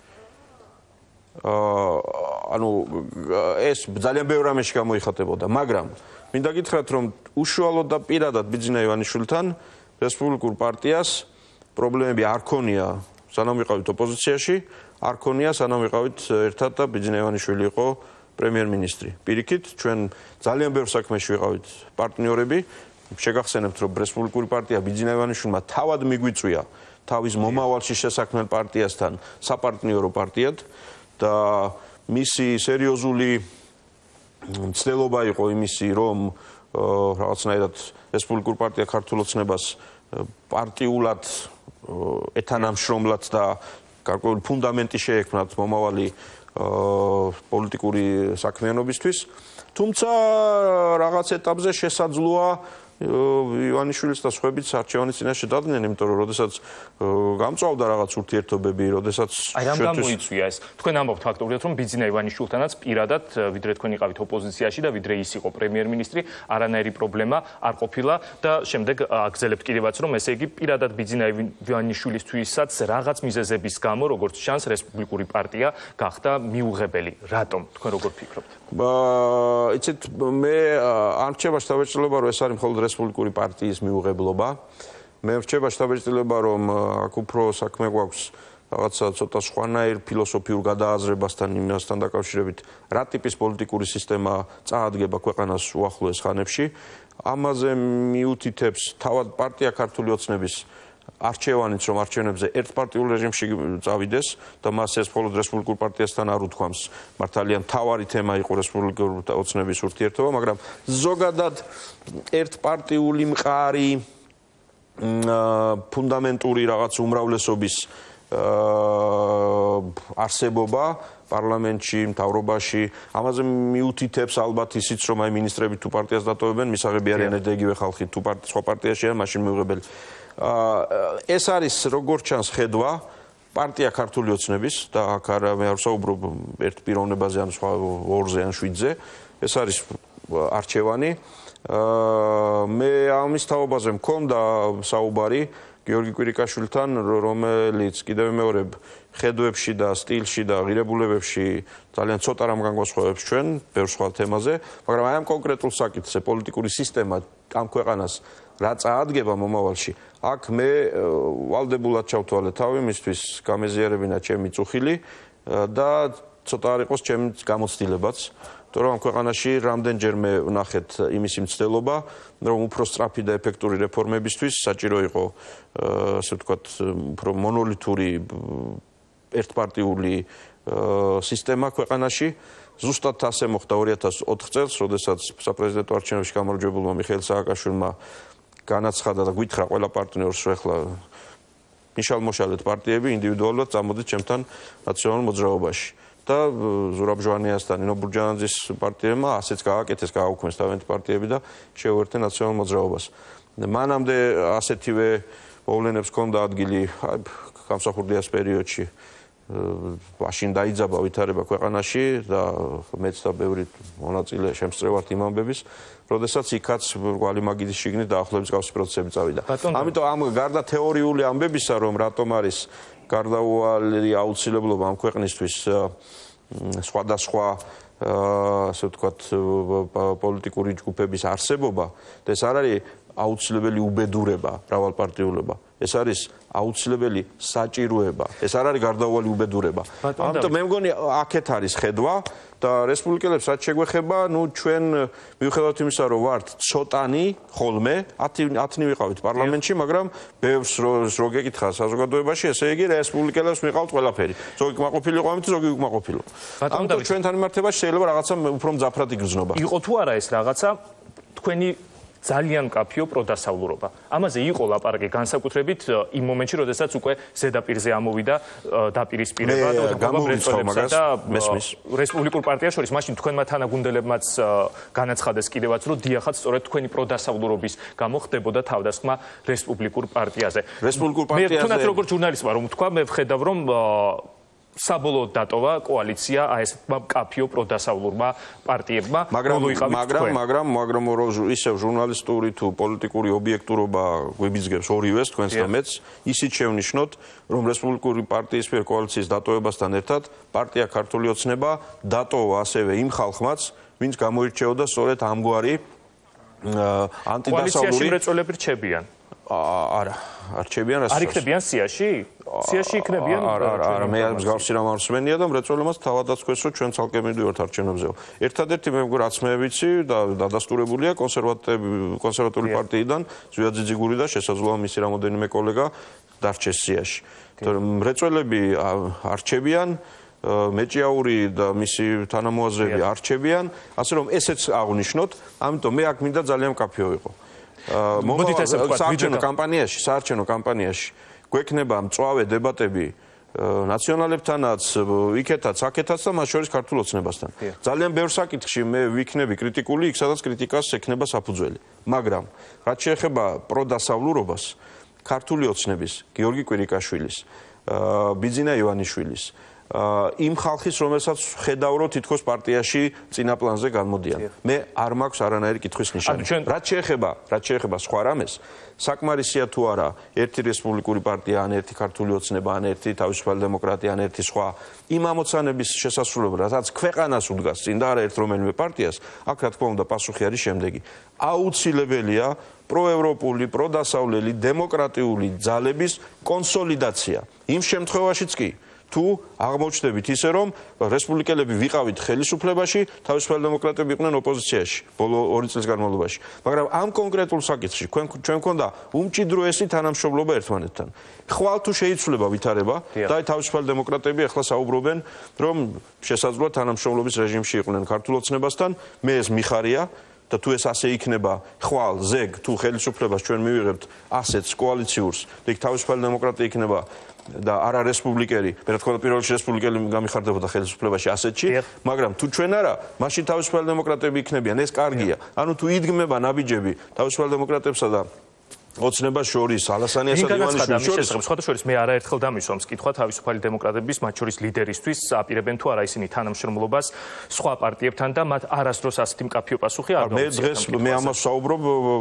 ანუ ეს ძალიან ბევრ რამეში გამოიხატებოდა, მაგრამ მინდა გითხრათ, რომ უშუალოდ და პირადად ბიძინა ივანიშვილთან რესპუბლიკურ პარტიას პრობლემები არ ქონია, სანამ ვიყავით ოპოზიციაში, არ ქონია, სანამ ვიყავით ერთად და ბიძინა ივანიშვილი იყო პრემიერ-მინისტრი. პირიქით, ჩვენ ძალიან ბევრ საქმეში ვიყავით პარტნიორები. შეგახსენებთ, რომ რესპუბლიკური პარტია ბიძინა ივანიშვილმა თავად მიგვიწვია თავის მომავალში შესაქმნელ პარტიასთან საპარტნიორო პარტიად. და მისი სერიოზული მცდელობა იყო იმისი, რომ რაღაცნაირად რესპუბლიკურ პარტია ქართულ ოცნებას პარტიულად ეთანამშრომლად და გარკვეული ფუნდამენტი შეექმნათ მომავალი პოლიტიკური საქმიანობისთვის. თუმცა რაღაც ეტაპზე შესაძლოა ივანიშვილის და სხვაებიც არჩევანის წინაშე დადნენ, იმიტომ რომ როდესაც გამწვავდა რაღაც ურთიერთობები, როდესაც აი რამ გამოიწვია ეს? თქვენ ამბობთ ფაქტობრივად, რომ ბიძინა ივანიშვილთანაც პირადად, ვიდრე თქვენ იყავით ოპოზიციაში და ვიდრე ის იყო პრემიერ-მინისტრი, არანაირი პრობლემა არ ყოფილა და შემდეგ აგრძელებთ კიდევაც, რომ ესე იგი პირადად ბიძინა ივანიშვილისთვისაც რაღაც მიზეზების გამო, როგორც ჩანს, რესპუბლიკური პარტია გახდა მიუღებელი. რატომ? თქვენ როგორ ფიქრობთ? იცით, მე არ რჩება შთაბეჭდილება, რომ ეს არის მხოლოდ რესპუბლიკური პარტიის მიუღებლობა. მე რჩება შტაბ-ბიჭდილება, რომ აქ უფრო საქმე გვაქვს რაღაცა ცოტა სხვანაირ ფილოსოფიურ გადააზრებასთან იმასთან დაკავშირებით, რა ტიპის პოლიტიკური სისტემა წაადგება ქვეყანას უახლოეს ხანებში. ამაზე მიუთითებს თავად პარტია ქართული ოცნების არჩევანიც, რომ არჩევნებზე ერთპარტიულ რეჟიმში წავიდეს და მას ეს მხოლოდ რესპუბლიკურ პარტიასთან არ უთქვამს. მართალია მთავარი თემა იყო რესპუბლიკური ოცნების ურთიერთობა, მაგრამ ზოგადად ერთპარტიული მყარი ფუნდამენტური რაღაც უმრავლესობის არსებობა პარლამენტში, მთავრობაში, ამაზე მიუთითებს ალბათ ისიც, რომ აი მინისტრები თუ პარტიას დატოვებენ, მისაღები არიან იგივე ხალხი, თუ სხვა პარტიაში არიან, მაშინ მიუღებელი. ეს არის როგორც ჩანს ხედვა პარტია ქართული ოცნების და აქ არა მე არ ვსაუბრობ ერთ პიროვნებაზე ან სხვა ორზე ან შვიდზე, ეს არის არჩევანი. მე ამის თაობაზე მქონდა საუბარი გიორგი კვირიკაშვილთან, რომელიც კიდევ მეორე ხედვებში და სტილში და ღირებულებებში ძალიან ცოტა რამ განგვასხვავებს ჩვენ ბევრ სხვა თემაზე, მაგრამ აი ამ კონკრეტულ საკითხზე პოლიტიკური სისტემა ამ ქვეყანას რა წაადგება მომავალში, აქ მე ვალდებულად ჩავთვალე თავი მისთვის გამეზიარებინა ჩემი წუხილი და ცოტა არ იყოს ჩემი გამოცდილებაც. Თორემ ამ ქვეყანაში რამდენჯერმე ვნახეთ იმისი მცდელობა, რომ უფრო სწრაფი და ეფექტური რეფორმებისთვის საჭირო იყო, ასე ვთქვათ, უფრო მონოლითური ერთპარტიული სისტემა ქვეყანაში. ზუსტად ასე მოხდა ორი ათას ოთხ წელს, როდესაც საპრეზიდენტო არჩევნებში გამარჯვებულმა მიხეილ სააკაშვილმა განაცხადა და გითხრა ყველა პარტნიორს, რომ ეხლა მიშალ-მოშალეთ პარტიები ინდივიდუალურად წამოდით ჩემთან ნაციონალურ მოძრაობაში. და ზურაბ ჟვანიასთან, ნინო ბურჯანაძის პარტიებმა ასეც გააკეთეს, გააუქმეს თავიანთი პარტიები და შეუერთდნენ ნაციონალურ მოძრაობას. მანამდე ასეთივე მოვლენებს ჰქონდა ადგილი გამსახურდიას პერიოდში. მაშინ დაიძაბა ვითარება ქვეყანაში და მეც და ბევრი მონაწილე შემსწრევართ იმ ამბების, როდესაც იქაც კვალი მაგიდის შიგნით დაახლოებით მსგავსი პროცესები წავიდა. ამიტომ ამ გარდა თეორიული ამბებისა, რომ რატომ არის გარდაუვალი აუცილებლობა ამ ქვეყნისთვის სხვადასხვა ასე ვთქვათ პოლიტიკური ჯგუფების არსებობა და ეს არ არის აუცილებელი უბედურება, მრავალპარტიულობა. ეს არის აუცილებელი საჭიროება. ეს არ არის გარდაუვალი უბედურება. ამიტომ მე მგონი აქეთ არის ხედვა და რესპუბლიკელებს რაც შეგვეხება, ნუ ჩვენ მიუხედავად იმისა, რომ ვართ ცოტანი ხოლმე, ათი ვიყავით პარლამენტში, მაგრამ ბევრს რო გეკითხა საზოგადოებაში, ესე იგი რესპუბლიკელებს მიყავთ ყველაფერი. ზოგი კმაყოფილი იყო ამით, ზოგი უკმაყოფილო. ამიტომ ჩვენთან მიმართებაში შეიძლება რაღაცა უფრო მძაფრად იგრძნობა. იყო თუ არა ეს რაღაცა თქვენი ძალიან მკაფიო პროდასავლურობა. ამაზე იყო ლაპარაკი განსაკუთრებით იმ მომენტში, როდესაც უკვე ზედაპირზე ამოვიდა დაპირისპირება და გამომრეწველებსა და რესპუბლიკურ პარტიას შორის. მაშინ თქვენმა თანაგუნდელებმაც განაცხადეს კიდევაც, რომ დიახაც სწორედ თქვენი პროდასავლურობის გამო ხდებოდა თავდასხმა რესპუბლიკურ პარტიაზე. რესპუბლიკურ პარტიაზე მე თუნდაც როგორც ჟურნალისტმა რომ ვთქვა, მე ვხედავ, რომ საბოლოოდ დატოვა კოალიცია აი ესეთმა მკაფიო პროდასავლურმა პარტიებმა. მაგრამ მაგრამ მაგრამ მაგრამ ისევ ჟურნალისტური თუ პოლიტიკური ობიექტურობა გვიბიძგებს ორივეს თქვენს და მეც, ისიც შევნიშნოთ, რომ რესპუბლიკური პარტიის მიერ კოალიციის დატოვებასთან ერთად პარტია ქართული ოცნება დატოვა ასევე იმ ხალხმაც, ვინც გამოირჩეოდა სწორედ ამგვარი ანტიდასავლური კოალიციაში მრეწველები რჩებიან. არა, არჩებიან რასაც. არ იქნებიან სიაში? სიაში იქნებიან? არა, არა, მე მსგავსი რამ არ მსმენია და მრეწველებმაც თავადაც ხვეს, რომ ჩვენ ცალკე მივდივართ არჩევნებზეო. ერთადერთი მე მგონი რაც მე ვიცი და დადასტურებულია კონსერვატიული კონსერვატიული პარტიიდან ზვია ძიძიგური და შესაძლოა მისი რამოდენიმე კოლეგა დარჩეს სიაში. თორემ მრეწველები არჩებიან, მეჭიაური და მისი თანამოაზრეები არჩებიან, ასე რომ ესეც აღნიშნოთ, ამიტომ მე აქ მინდა ძალიან მკაფიო იყო. მოდით ესე ვთქვათ, საარჩევნო კამპანიაში, საარჩევნო კამპანიაში გვექნება მწვავე დებატები ნაციონალებთანაც, იქეთაც, აქეთაც და მათ შორის ქართულ ოცნებასთან. ძალიან ბევრ საკითხში მე ვიქნები კრიტიკული, იქ სადაც კრიტიკას ექნება საფუძველი. მაგრამ რაც შეეხება პროდასავლურობას, ქართული ოცნების, გიორგი კვირიკაშვილის, ბიძინა ივანიშვილის, იმ ხალხის, რომელსაც ხედავ, რომ თითქოს პარტიაში წინა პლანზე განმოდიან. მე არ მაქვს არანაირი კითხვის ნიშანი. რაც შეეხება, რაც შეეხება სხვა რამეს, საკმარისია თუ არა ერთი რესპუბლიკური პარტია, ან ერთი ქართული ოცნება, ან ერთი თავისუფალი დემოკრატია, ან ერთი სხვა იმ ამოცანების შესასრულებლად, რაც ქვეყანას უდგას წინ და არა ერთ რომელიმე პარტიას, აქ რა თქმა უნდა პასუხი არის შემდეგი. აუცილებელია პროევროპული, პროდასავლელი, დემოკრატიული ძალების კონსოლიდაცია. იმ შემთხვევაშიც კი თუ აღმოჩნდებით ისე რომ რესპუბლიკელები ვიყავით ხელისუფლებაში, თავისუფალი დემოკრატები იყვნენ ოპოზიციაში ბოლო ორი წლის განმავლობაში. მაგრამ ამ კონკრეტულ საკითხში ჩვენ გვქონდა უმჭიდროესი თანამშრომლობა ერთმანეთთან. ხვალ თუ შეიცვლება ვითარება და თავისუფალი დემოკრატები ახლა საუბრობენ, რომ შესაძლოა თანამშრომლობის რეჟიმში იყვნენ ქართულ ოცნებასთან, მე ეს მიხარია. და თუ ეს ასე იქნება ხვალ ზეგ თუ ხელისუფლებას ჩვენ მივიღებთ ასეთს კოალიციურს და იქ თავისუფალი დემოკრატია იქნება და არა რესპუბლიკელი, მე რა თქმა უნდა პირველ რიგში რესპუბლიკელი გამიხარდებოდა ხელისუფლებაში ასეთში, მაგრამ თუ ჩვენ არა, მაშინ თავისუფალი დემოკრატები იქნებიან, ეს კარგია. ანუ თუ იდგმება ნაბიჯები თავისუფალი დემოკრატებსა და ოცნებას შორის, ალასანიასა და ივანიშვილის შორის, სხვათა შორის მე არაერთხელ დამისვამს კითხვა თავისუფალი დემოკრატების, მათ შორის ლიდერისთვის, აპირებენ თუ არა ისინი თანამშრომლობას სხვა პარტიებთან და მათ არასდროს ასეთი მკაფიო პასუხი არ მე დღეს მე ამას ვსაუბრობ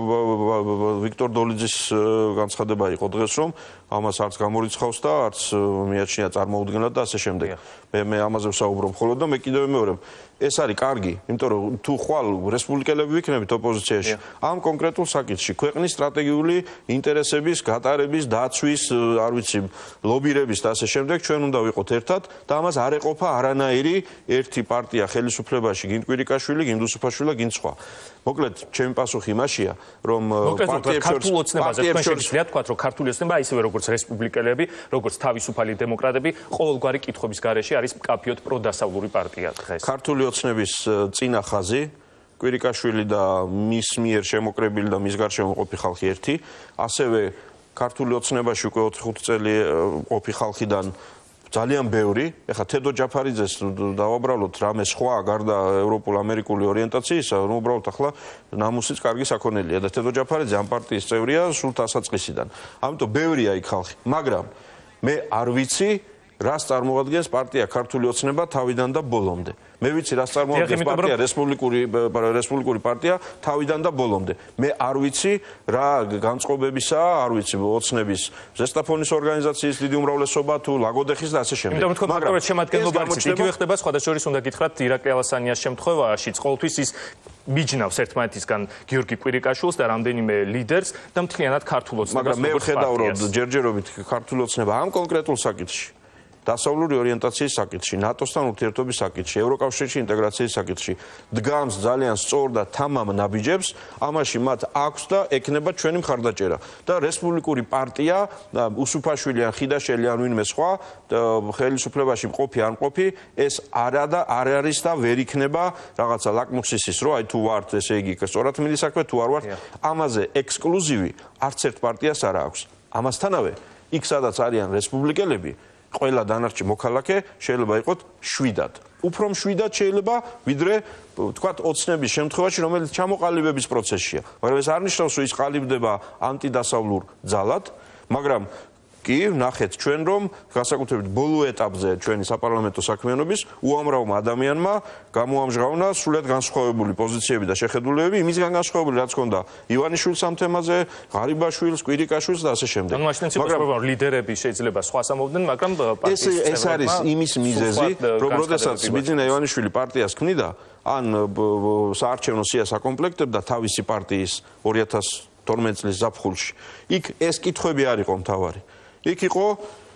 ვიქტორ დოლიძის განცხადება იყო დღეს რომ ამას არც გამორიცხავს და არც მიაჩნია წარმოუდგენლად და ასე შემდეგ. მე მე ამაზე ვსაუბრობ ხოლმე და მე კიდევ ვიმეორებ ეს არის კარგი, იმიტომ რომ თუ ხვალ რესპუბლიკელები ვიქნებით ოპოზიციაში, ამ კონკრეტულ საკითხში ქვეყნის სტრატეგიული ინტერესების გატარების, დაცვის, არ ვიცი, ლობირების და ასე შემდეგ ჩვენ უნდა ვიყოთ ერთად და ამას არ ეყოფა არანაირი ერთი პარტია ხელისუფლებაში, გინდ კვირიკაშვილი, გინდ უსუფაშვილი და გინდ სხვა. მოკლედ, ჩემი პასუხი იმაშია, რომ პარტიებს შორის ქართულ ოცნებაზე თქვენ შეგვიძლია თქვათ, რომ ქართული ოცნება ისევე როგორც რესპუბლიკელები, როგორც თავისუფალი დემოკრატები, ყოველგვარი კითხვების გარეშე არის მკაფიოდ პროდასავლური პარტია დღეს. ქართული ოცნების წინა ხაზი კვირიკაშვილი და მის მიერ შემოკრებილი და მის გარშემო ყოფი ხალხი ერთი, ასევე ქართული ოცნებაში უკვე ოთხი ხუთი წელი ყოფი ხალხიდან ძალიან ბევრი, ეხლა თედო ჯაფარიძეს დავაბრალოთ რამე სხვა გარდა ევროპულ-ამერიკული ორიენტაციისა, რომ უბრალოდ ახლა ნამუსიც კარგი საქონელია და თედო ჯაფარიძე ამ პარტიის წევრია სულ დასაწყისიდან. ამიტომ ბევრია იქ ხალხი, მაგრამ მე არ ვიცი რას წარმოადგენს პარტია ქართული ოცნება თავიდან და ბოლომდე. მე ვიცი რას წარმოადგენს პარტია რესპუბლიკური რესპუბლიკური პარტია თავიდან და ბოლომდე. მე არ ვიცი რა განწყობებისაა, არ ვიცი ოცნების ზესტაფონის ორგანიზაციის დიდი უმრავლესობა თუ ლაგოდეხის და ასე შემდეგ. მაგრამ შემადგენლობა იგივე ხდება სხვადასხვა შორის უნდა გითხრათ ირაკლი ალასანიას შემთხვევაშიც ყოველთვის ის მიჯნავს ერთმანეთისგან გიორგი კვირიკაშვილს და რამდენიმე ლიდერს და მთლიანად ქართულ ოცნებას. მაგრამ მე ვხედავ რომ ჯერჯერობით ქართული ოცნება ამ კონკრეტულ საკითხში დასავლური ორიენტაციის საკითხში, ნატოსთან ურთიერთობის საკითხში, ევროკავშირში ინტეგრაციის საკითხში დგამს ძალიან სწორ და თამამ ნაბიჯებს, ამაში მათ აქვს და ექნება ჩვენი მხარდაჭერა. და რესპუბლიკური პარტია, უსუფაშვილი ან ხიდაშელი ან ვინმე სხვა, ხელისუფლებაში მყოფი ან მყოფი, ეს არა და არ არის და ვერ იქნება რაღაცა ლაკმუსის, რომ აი თუ ვართ, ესე იგი, სწორად მიდის საქმე, თუ არ ვართ, ამაზე ექსკლუზივი არც ერთ პარტიას არ აქვს. ამასთანავე, იქ სადაც არიან რესპუბლიკელები ყველა დანარჩი მოქალაქე შეიძლება იყოთ შვიდად. უფრო მშვიდად შეიძლება ვიდრე თქვათ ოცნების შემთხვევაში, რომელიც ჩამოყალიბების პროცესშია. მაგრამ ეს არ ნიშნავს, რომ ის ყალიბდება ანტიდასავლურ ძალად, მაგრამ კი ნახეთ ჩვენ რომ განსაკუთრებით ბოლო ეტაპზე ჩვენი საპარლამენტო საქმიანობის უამრავმა ადამიანმა გამოამჟღავნა სრულიად განსხვავებული პოზიციები და შეხედულებები იმისგან განსხვავებული რაც ჰქონდა ივანიშვილის ამ თემაზე, ღარიბაშვილს, კვირიკაშვილს და ასე შემდეგ. მაგრამ ლიდერები შეიძლება სხვას ამოვდნენ, მაგრამ პარტიის ეს არის იმის მიზეზი, რომ როდესაც ბიძინა ივანიშვილი პარტიას ქმნიდა, ან საარჩევნო სიას აკომპლექტებდა თავისი პარტიის ორი ათას თორმეტ წლის ზაფხულში. იქ ეს კითხვები არ იყო მთავარი. იქ იყო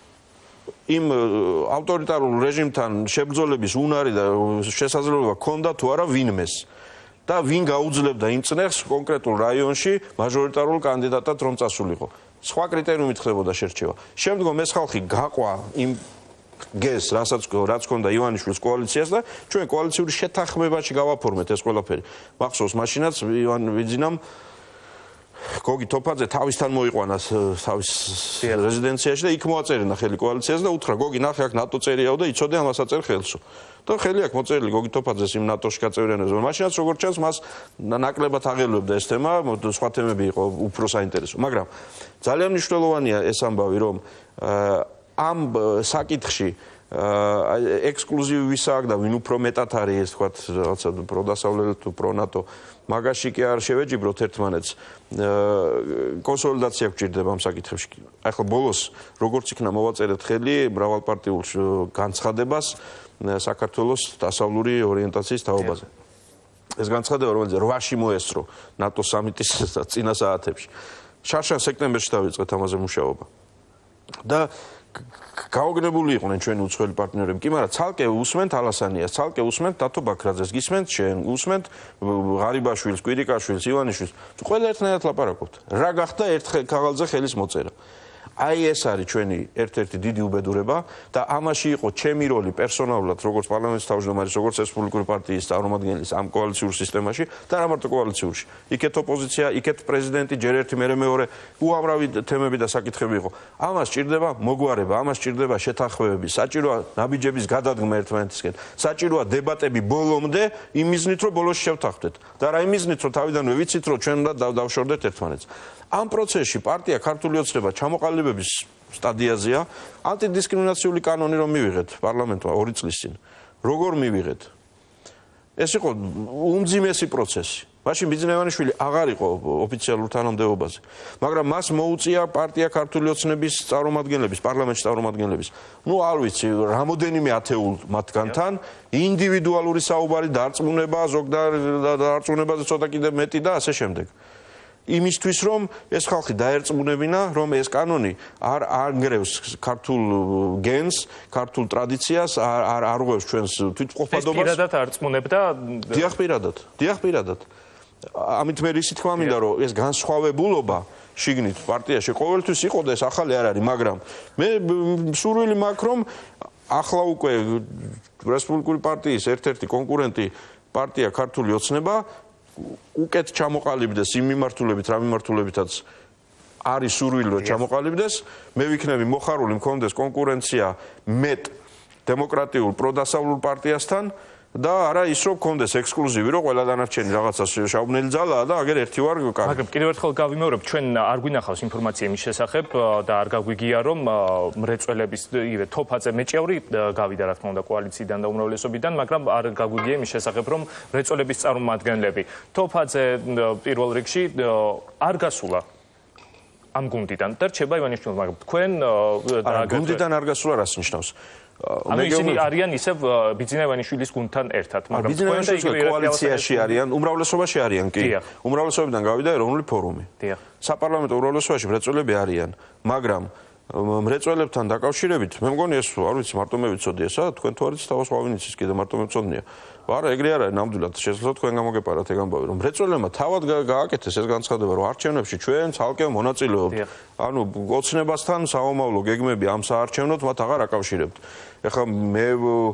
იმ ავტორიტარულ რეჟიმთან შებრძოლების უნარი და შესაძლებლობა ჰქონდა თუ არა ვინმეს და ვინ გაუძლებდა იმ წნეხს კონკრეტულ რაიონში მაჟორიტარულ კანდიდატად რომ წასულიყო. სხვა კრიტერიუმით ხდებოდა შერჩევა. შემდგომ ეს ხალხი გაყვა იმ გეს, რასაც რაც ჰქონდა ივანიშვილის კოალიციას და ჩვენ კოალიციური შეთანხმებაში გავაფორმეთ ეს ყველაფერი. მახსოვს მაშინაც ივან ბიძინამ გოგი თოფაძე თავისთან მოიყვანა თავის რეზიდენციაში და იქ მოაწერინა ხელი კოალიციას და უთხრა გოგი ნახე აქ ნატო წერიაო და იცოდე ამას აწერ ხელსო. და ხელი აქ მოწერილი გოგი თოფაძეს იმ ნატოში გაწევრიანებას. მაშინაც როგორც ჩანს მას ნაკლებად აღელვებდა ეს თემა, სხვა თემები იყო უფრო საინტერესო. მაგრამ ძალიან მნიშვნელოვანია ეს ამბავი, რომ ამ საკითხში ექსკლუზივი ვისა აქვს და ვინ უფრო მეტად არის ეს თქვათ რაღაცა პროდასავლელი თუ პრონატო მაგაში კი არ შევეჯიბროთ ერთმანეთს კონსოლიდაცია გვჭირდება ამ საკითხებში. ახლა ბოლოს როგორც იქნა მოვაწერეთ ხელი მრავალპარტიულ განცხადებას საქართველოს დასავლური ორიენტაციის თაობაზე. ეს განცხადება, რომელიც რვაში მოესწრო ნატო სამიტის წინა საათებში. შარშან სექტემბერში დავიწყეთ ამაზე მუშაობა. და გაოგნებული იყვნენ ჩვენი უცხოელი პარტნიორები. კი, მაგრამ ცალკე უსმენთ ალასანიას, ცალკე უსმენთ დათო ბაქრაძეს, გისმენთ შენ, უსმენთ ღარიბაშვილს, კვირიკაშვილს, ივანიშვილს. ყველა ერთნაირად ლაპარაკობთ. რა გახდა ერთ ქაღალდზე ხელის მოწერა. აი ეს არის ჩვენი ერთ-ერთი დიდი უბედურება და ამაში იყო ჩემი როლი პერსონალურად, როგორც პარლამენტის თავმჯდომარის, როგორც რესპუბლიკური პარტიის წარმომადგენლის ამ კოალიციურ სისტემაში და რა მარტო კოალიციურში. იქეთ ოპოზიცია, იქეთ პრეზიდენტი, ჯერ ერთი მერე მეორე, უამრავი თემები და საკითხები იყო. ამას სჭირდება მოგვარება, ამას სჭირდება შეთანხმებები, საჭიროა ნაბიჯების გადადგმა ერთმანეთისკენ, საჭიროა დებატები ბოლომდე იმ მიზნით, რომ ბოლოში შევთანხმდეთ და რა იმ მიზნით, რომ თავიდანვე ვიცით, რომ ჩვენ უნდა დავშორდეთ ერთმანეთს. ამ პროცესში პარტია ქართული ოცნება ჩამოყალიბების სტადიაზეა, ანტიდისკრიმინაციული კანონი რომ მივიღეთ პარლამენტმა ორი წლის წინ. როგორ მივიღეთ? ეს იყო უმძიმესი პროცესი. მაშინ ბიძინევანიშვილი აღარ იყო ოფიციალურ თანამდებობაზე, მაგრამ მას მოუწია პარტია ქართული ოცნების წარმომადგენლების, პარლამენტის წარმომადგენლების. ნუ არ ვიცი, რამოდენიმე ათეულ მათგანთან ინდივიდუალური საუბარი, დარწმუნება, ზოგადად დარწმუნებაზე ცოტა კიდევ მეტი და ასე შემდეგ. იმისთვის რომ ეს ხალხი დაერწმუნებინა, რომ ეს კანონი არ ანგრევს ქართულ გენს, ქართულ ტრადიციას, არ არ არღვევს ჩვენს თვითმყოფადობას. ეს პირადად არწმუნებდა? დიახ, პირადად. დიახ, პირადად. ამით მე რისი თქმა მინდა, რომ ეს განსხვავებულობა შიგნით პარტიაში ყოველთვის იყო და ეს ახალი არ არის, მაგრამ მე სურვილი მაქვს, რომ ახლა უკვე რესპუბლიკური პარტიის ერთ-ერთი კონკურენტი პარტია ქართული ოცნება უკეთ ჩამოყალიბდეს იმ მიმართულებით, რა მიმართულებითაც არის სურვილი რომ ჩამოყალიბდეს, მე ვიქნები მოხარული, მქონდეს კონკურენცია მეტ დემოკრატიულ პროდასავლურ პარტიასთან და არა ის რომ მქონდეს ექსკლუზივი, რომ ყველა დანარჩენი რაღაცას შაუბნელი ძალაა და აგერ ერთი ვარ კარგი. მაგრამ კიდევ ერთხელ გავიმეორებ, ჩვენ არ გვინახავს ინფორმაცია იმის შესახებ და არ გაგვიგია რომ მრეწველების ივე თოფაძე მეჭიავრი გავიდა რა თქმა უნდა კოალიციიდან და უმრავლესობიდან, მაგრამ არ გაგვიგია იმის შესახებ რომ მრეწველების წარმომადგენლები თოფაძე პირველ რიგში არ გასულა ამ გუნდიდან და რჩება ივანიშვილი, მაგრამ თქვენ და გუნდიდან არ გასულა რას ნიშნავს? ანუ ისინი არიან ისევ ბიძინევანიშვილის გუნდთან ერთად, მაგრამ ბიძინევანიშვილის კოალიციაში არიან, უმრავლესობაში არიან კი. უმრავლესობიდან გავიდა ეროვნული ფორუმი. საპარლამენტო უმრავლესობაში მრეწველები არიან, მაგრამ მრეწველებთან დაკავშირებით მე მგონი ეს არ ვიცი მარტო მე ვიცოდი ესა, თქვენ თუ არიც თავს ყავინიცის კიდე მარტო მე მწოდნია. არა, ეგრე არა, ნამდვილად შესაძლოა თქვენ გამოგეპარათ ეგ ამბავი, რომ მრეწველებმა თავად გააკეთეს ეს განცხადება, რომ არჩევნებში ჩვენ ცალკე მონაწილეობთ. ანუ ოცნებასთან საომავლო გეგმები ამ საარჩევნოდ მათ აღარ აკავშირებთ. ეხლა მე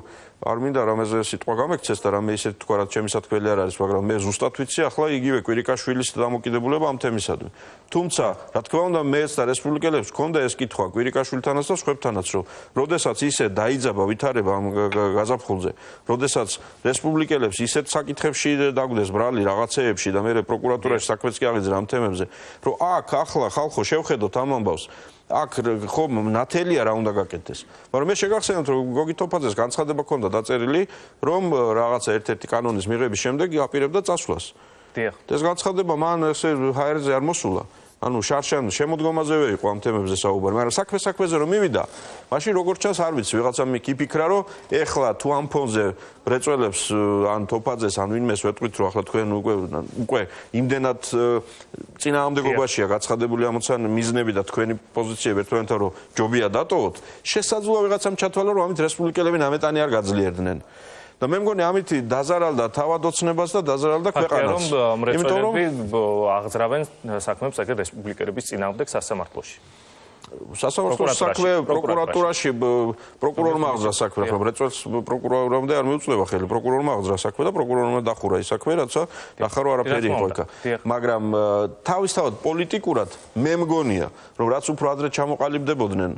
არ მინდა რამეზე სიტყვა გამექცეს და რამე ისე თქვა რაც ჩემი სათქმელი არ არის, მაგრამ მე ზუსტად ვიცი ახლა იგივე კვირიკაშვილის დამოკიდებულება ამ თემისადმი. თუმცა, რა თქმა უნდა, მეც და რესპუბლიკელებს ჰქონდა ეს კითხვა კვირიკაშვილთანაც და სხვებთანაც, რომ როდესაც ისე დაიძაბა ვითარება ამ გაზაფხულზე, როდესაც რესპუბლიკელებს ისეთ საკითხებში დაგვდეს ბრალი რაღაცეებში და მე პროკურატურაში საქმეც კი აღიძრა ამ თემებზე, რომ აქ ახლა ხალხო შევხედოთ ამ ამბავს. აქ ხო ნათელია რა უნდა გაკეთდეს. მაგრამ მე შეგახსენებთ რომ გოგი თოფაძეს განცხადება ჰქონდა დაწერილი, რომ რაღაცა ერთ-ერთი კანონის მიღების შემდეგ აპირებდა წასვლას. დიახ. ეს განცხადება მან ესე ჰაერზე არ მოსულა. ანუ შარშან შემოდგომაზევე იყო ამ თემებზე საუბარი, მაგრამ საქმე საქმეზე რომ მივიდა, მაშინ როგორც ჩანს არ ვიცი, ვიღაცა მიკიფიქრა, რომ ეხლა თუ ამ ფონზე მრეწველებს ან თოფაძეს ან ვინმეს ვეტყვით, რომ ახლა თქვენ უკვე უკვე იმდენად წინააღმდეგობაშია გაცხადებული ამოცან მიზნები და თქვენი პოზიციები ერთმანეთთან რომ ჯობია დატოვოთ, შესაძლოა ვიღაცამ ჩათვალა, რომ ამით რესპუბლიკელები ნამეტანი არ გაძლიერდნენ. და მე მგონი ამით დაზარალდა თავად ოცნებას და დაზარალდა ქვეყანას. იმიტომ რომ აღძრავენ საქმეებს ეგრე რესპუბლიკელების წინააღმდეგ სასამართლოში. სასამართლოს საქმე პროკურატურაში პროკურორმა აღძრა საქმე, ხო მრეწველს პროკურორამდე არ მიუწვდება ხელი, პროკურორმა აღძრა საქმე და პროკურორმა დახურა ის საქმე, რაცა ნახარო არაფერი იყო იქ. მაგრამ თავისთავად პოლიტიკურად მე მგონია, რომ რაც უფრო ადრე ჩამოყალიბდებოდნენ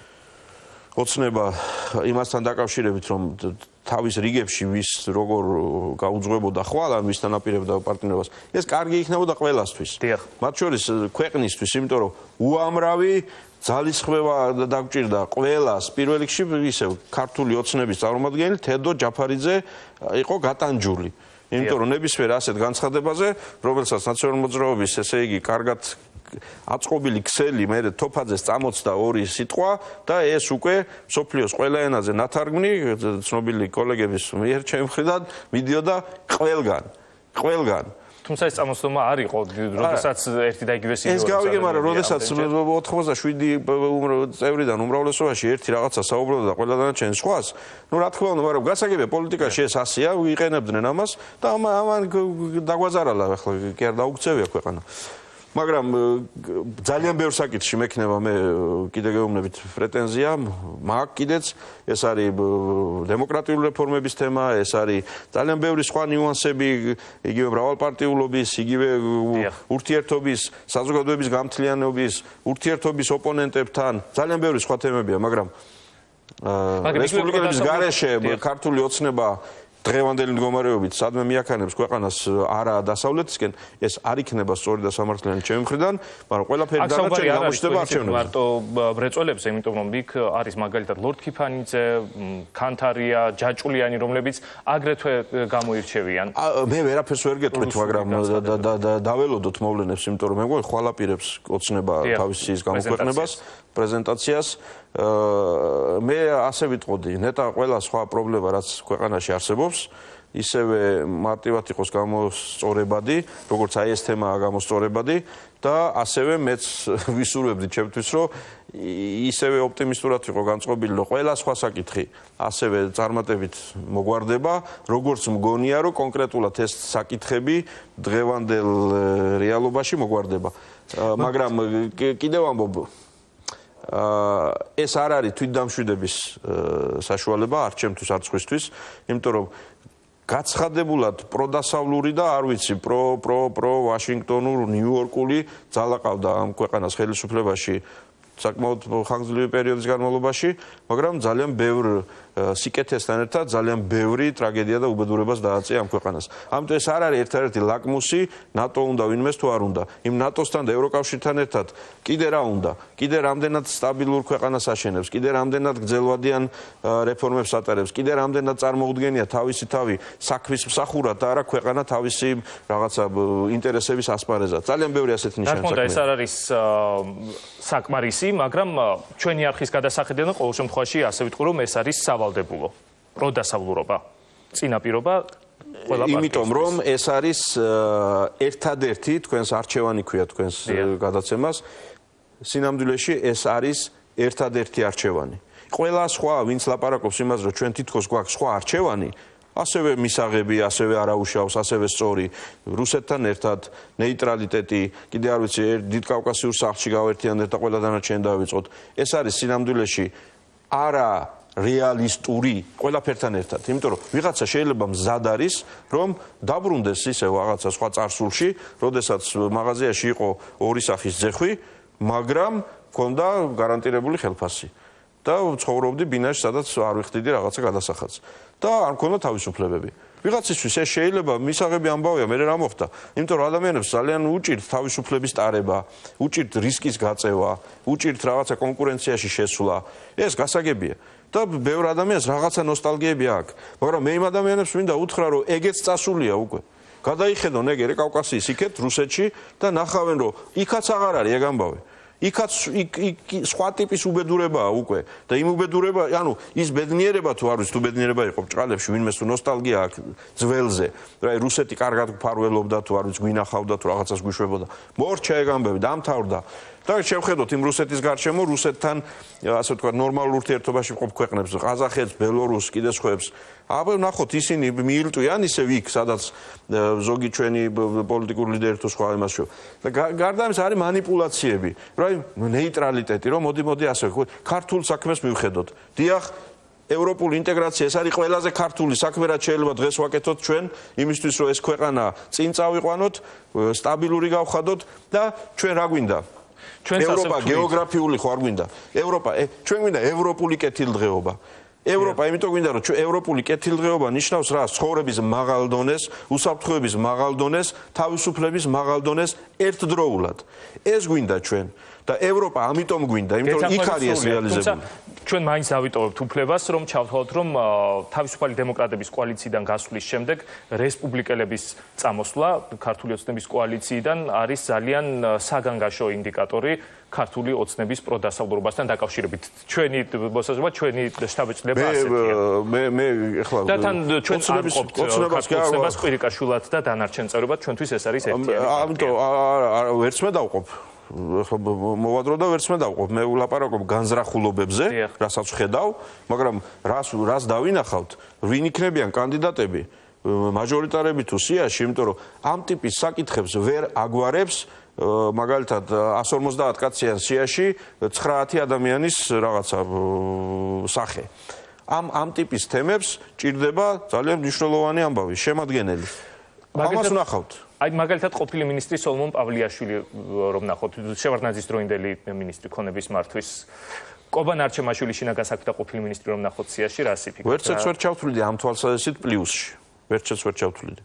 ოცნება იმასთან დაკავშირებით, რომ თავის რიგებში ვის როგორ გაუძღვებოდა ხვალ ან ვისთან აპირებდა პარტნიორობას, ეს კარგი იქნებოდა ყველასთვის. მათ შორის ქვეყნისთვის, იმიტომ რომ უამრავი ძალისხმევა დაგჭირდა ყველას, პირველ რიგში ისევ ქართული ოცნების წარმომადგენელი თედო ჯაფარიძე იყო გატანჯული. იმიტომ რომ ნებისმიერ ასეთ განცხადებაზე, რომელსაც ნაციონალური მოძრაობის, ესე იგი, კარგად აწყობილი ქსელი მე თოფაძეს წამოწდა ორი სიტყვა და ეს უკვე სოფლიოს ყველა ენაზე ნათარგმნი ცნობილი კოლეგების მიერ ჩემ მხრიდან მიდიოდა ყველგან. ყველგან. თუმცა ეს წამოსვლობა არ იყო, როდესაც ერთი და იგივე სიტუაცია. ეს გავიგე, მაგრამ როდესაც ოთხმოცდაშვიდი წევრიდან უმრავლესობაში ერთი რაღაცა საუბრობდა და ყველა დანარჩენი სხვას, ну რა თქმა უნდა, მაგრამ გასაგებია პოლიტიკაში ეს ასია, ვიყენებდნენ ამას და ამან დაგვაზარალა ახლა კი არ დაუქცევია ქვეყანა. მაგრამ ძალიან ბევრ საკითხში მექნება მე კიდე გეუბნებით პრეტენზია, მაგ კიდეც ეს არის დემოკრატიული რეფორმების თემა, ეს არის ძალიან ბევრი სხვა ნიუანსები, იგივე მრავალპარტიულობის, იგივე ურთიერთობის, საზოგადოების გამთლიანობის, ურთიერთობის ოპონენტებთან, ძალიან ბევრი სხვა თემებია, მაგრამ რესპუბლიკელების გარეშე ქართული ოცნება დღევანდელი მდგომარეობით სადმე მიაქანებს ქვეყანას არა დასავლეთისკენ, ეს არ იქნება სწორი და სამართლიანი ჩემი მხრიდან, მაგრამ ყველაფერი დანარჩენი გამოჩნდება არჩევნებზე. მარტო ბრეწველებზე, იმიტომ რომ იქ არის მაგალითად ლორდ ქიფანიძე, ქანთარია, ჯაჭულიანი, რომლებიც აგრეთვე გამოირჩევიან. მე ვერაფერს ვერ გეტყვით, მაგრამ დაველოდოთ მოვლენებს, იმიტომ რომ მე მგონი ხვალაპირებს ოცნება თავისი გამოქვეყნებას, პრეზენტაციას. მე ასე ვიტყოდი, ნეტა ყველა სხვა პრობლემა, რაც ქვეყანაში არსებობს, ისევე მარტივად იყოს გამოსწორებადი, როგორც აი ეს თემაა გამოსწორებადი და ასევე მეც ვისურვებდი ჩემთვის, რომ ისევე ოპტიმისტურად იყო განწყობილი, რომ ყველა სხვა საკითხი ასევე წარმატებით მოგვარდება, როგორც მგონია, რომ კონკრეტულად ეს საკითხები დღევანდელ რეალობაში მოგვარდება. მაგრამ კიდევ ამბობ, ეს არ არის თვითდამშვიდების საშუალება, არ ჩემთვის, არც სხვისთვის, იმიტომ რომ გაცხადებულად პროდასავლური და არ ვიცი, პრო პრო პრო ვაშინგტონურ, ნიუ-იორკული ძალა ყავდა ამ ქვეყანას ხელისუფლებაში საკმაოდ ხანგრძლივი პერიოდის განმავლობაში, მაგრამ ძალიან ბევრ სიკეთესთან ერთად ძალიან ბევრი ტრაგედია და უბედურებას დააწია ამ ქვეყანას. ამიტომ ეს არ არის ერთ-ერთი ლაკმუსი, ნატო უნდა ვინმეს თუ არ უნდა. იმ ნატოსთან და ევროკავშირთან ერთად კიდე რა უნდა? კიდე რამდენად სტაბილურ ქვეყანას აშენებს, კიდე რამდენად გრძელვადიან რეფორმებს ატარებს, კიდე რამდენად წარმოუდგენია თავისი თავი საქმის მსახურად და არა ქვეყანა თავისი რაღაცა ინტერესების ასპარეზად. ძალიან ბევრი ასეთი ნიშანი საქმეა. ეს არ არის საკმარისი, მაგრამ ჩვენი არხის გადასახედიდან ყოველ შემთხვევაში ასე ვიტყვი, რომ ეს არის სავალდებულო პროდასავლურობა, წინაპირობა ყველა პარტიის. იმიტომ რომ ეს არის ერთადერთი თქვენს არჩევანი ქვია თქვენს გადაცემას, სინამდვილეში ეს არის ერთადერთი არჩევანი. ყველა სხვა ვინც ლაპარაკობს იმას, რომ ჩვენ თითქოს გვაქვს სხვა არჩევანი, ასევე მისაღები, ასევე არაუშავს, ასევე სწორი, რუსეთთან ერთად ნეიტრალიტეტი, კიდე არ ვიცი, დიდ კავკასიურ სახლში გავერთიანდეთ და ყველა დანარჩენი დავიწყოთ. ეს არის სინამდვილეში არა რეალისტური ყველაფერთან ერთად, იმიტომ რომ ვიღაცა შეიძლება მზად არის, რომ დაბრუნდეს ისე რაღაცა სხვა წარსულში, როდესაც მაღაზიაში იყო ორი სახის ძეხვი, მაგრამ ჰქონდა გარანტირებული ხელფასი. და ცხოვრობდი ბინაში, სადაც არ ვიხდიდი რაღაცა გადასახადს. და არ მქონდა თავისუფლებები. ვიღაცისთვის ეს შეიძლება მისაღები ამბავია, მე რა მოხდა? იმიტომ რომ ადამიანებს ძალიან უჭირთ თავისუფლების ტარება, უჭირთ რისკის გაწევა, უჭირთ რაღაცა კონკურენციაში შესვლა. ეს გასაგებია. და ბევრ ადამიანს რაღაცა ნოსტალგიები აქვს. მაგრამ მე იმ ადამიანებს მინდა უთხრა, რომ ეგეც წასულია უკვე. გადაიხედონ ეგ კავკასიის იქეთ, რუსეთში და ნახავენ, რომ იქაც აღარ არის ეგ ამბავი. იქაც სხვა ტიპის უბედურებაა უკვე და იმ უბედურება, ანუ ის ბედნიერება თუ არ ვიცი თუ ბედნიერება იყო ბჭყალებში, ვინმეს თუ ნოსტალგია აქვს ძველზე, რა რუსეთი კარგად გფარველობდა თუ არ ვიცი გვინახავდა თუ რაღაცას გვიშვებოდა. მორჩა ეგ ამბები, დამთავრდა. და შევხედოთ იმ რუსეთის გარშემო, რუსეთთან ასე ვთქვათ ნორმალურ ურთიერთობაში მყოფ ქვეყნებს, ყაზახეთს, ბელორუსს, კიდე სხვებს. აბა ნახოთ ისინი მიილტვიან ისევ იქ, სადაც ზოგი ჩვენი პოლიტიკური ლიდერი თუ სხვა იმას შევ. და გარდა ამისა არის მანიპულაციები. რა ნეიტრალიტეტი, რომ მოდი მოდი ასე ქართულ საქმეს მივხედოთ. დიახ, ევროპული ინტეგრაცია ეს არის ყველაზე ქართული საქმე, რაც შეიძლება დღეს ვაკეთოთ ჩვენ, იმისთვის რომ ეს ქვეყანა წინ წავიყვანოთ, სტაბილური გავხადოთ და ჩვენ რა გვინდა? ევროპა გეოგრაფიული ხო არ გვინდა? ევროპა, ჩვენ გვინდა ევროპული კეთილდღეობა. ევროპა, იმიტომ გვინდა რომ ევროპული კეთილდღეობა ნიშნავს რა? ცხოვრების მაღალ დონეს, უსაფრთხოების მაღალ დონეს, თავისუფლების მაღალ დონეს ერთდროულად. ეს გვინდა ჩვენ. და ევროპა ამიტომ გვინდა, იმიტომ რომ იქ არის ეს რეალიზებული. ჩვენ მაინც ავიტოვებთ უფლებას, რომ ჩავთვალოთ, რომ თავისუფალი დემოკრატების კოალიციიდან გასვლის შემდეგ რესპუბლიკელების წამოსვლა ქართული ოცნების კოალიციიდან არის ძალიან საგანგაშო ინდიკატორი ქართული ოცნების პროდასავლურობასთან დაკავშირებით. ჩვენი მოსაზრება, ჩვენი შტაბ-ჭრილება ასეთია. მე მე ეხლა და თან ჩვენ ოცნებას ოცნებას ყვირიკაშვილად და დანარჩენ წევრებად ჩვენთვის ეს არის ერთიანი. ამიტომ ვერც მე დავყოფ. ხო მოვადრო და ვერც მე დავყოფ. მე ვლაპარაკობ განზრახულობებზე, რასაც ხედავ, მაგრამ რას რას დავინახავთ, ვინ იქნებიან კანდიდატები მაჟორიტარები თუ სიაში, იმიტომ რომ ამ ტიპის საკითხებს ვერ აგვარებს მაგალითად εκατს ორმოცდაათ კაციან სიაში ცხრაათი ადამიანის რაღაცა სახე. ამ ამ ტიპის თემებს ჭირდება ძალიან მნიშვნელოვანი ამბავი, შემადგენელი. ამას ვნახავთ. აი მაგალითად ყოფილი მინისტრი სოლომონ პავლიაშვილი რომ ნახოთ, შევარდნაძის დროინდელი მინისტრი ქონების მართვის კობან არჩემაშვილი შინაგან საქმეთა ყოფილი მინისტრი რომ ნახოთ სიაში, რა სიფიქრე? ვერცეც ვერ ჩავთვლიდი ამ თვალსაზრისით პლუსში. ვერცეც ვერ ჩავთვლიდი.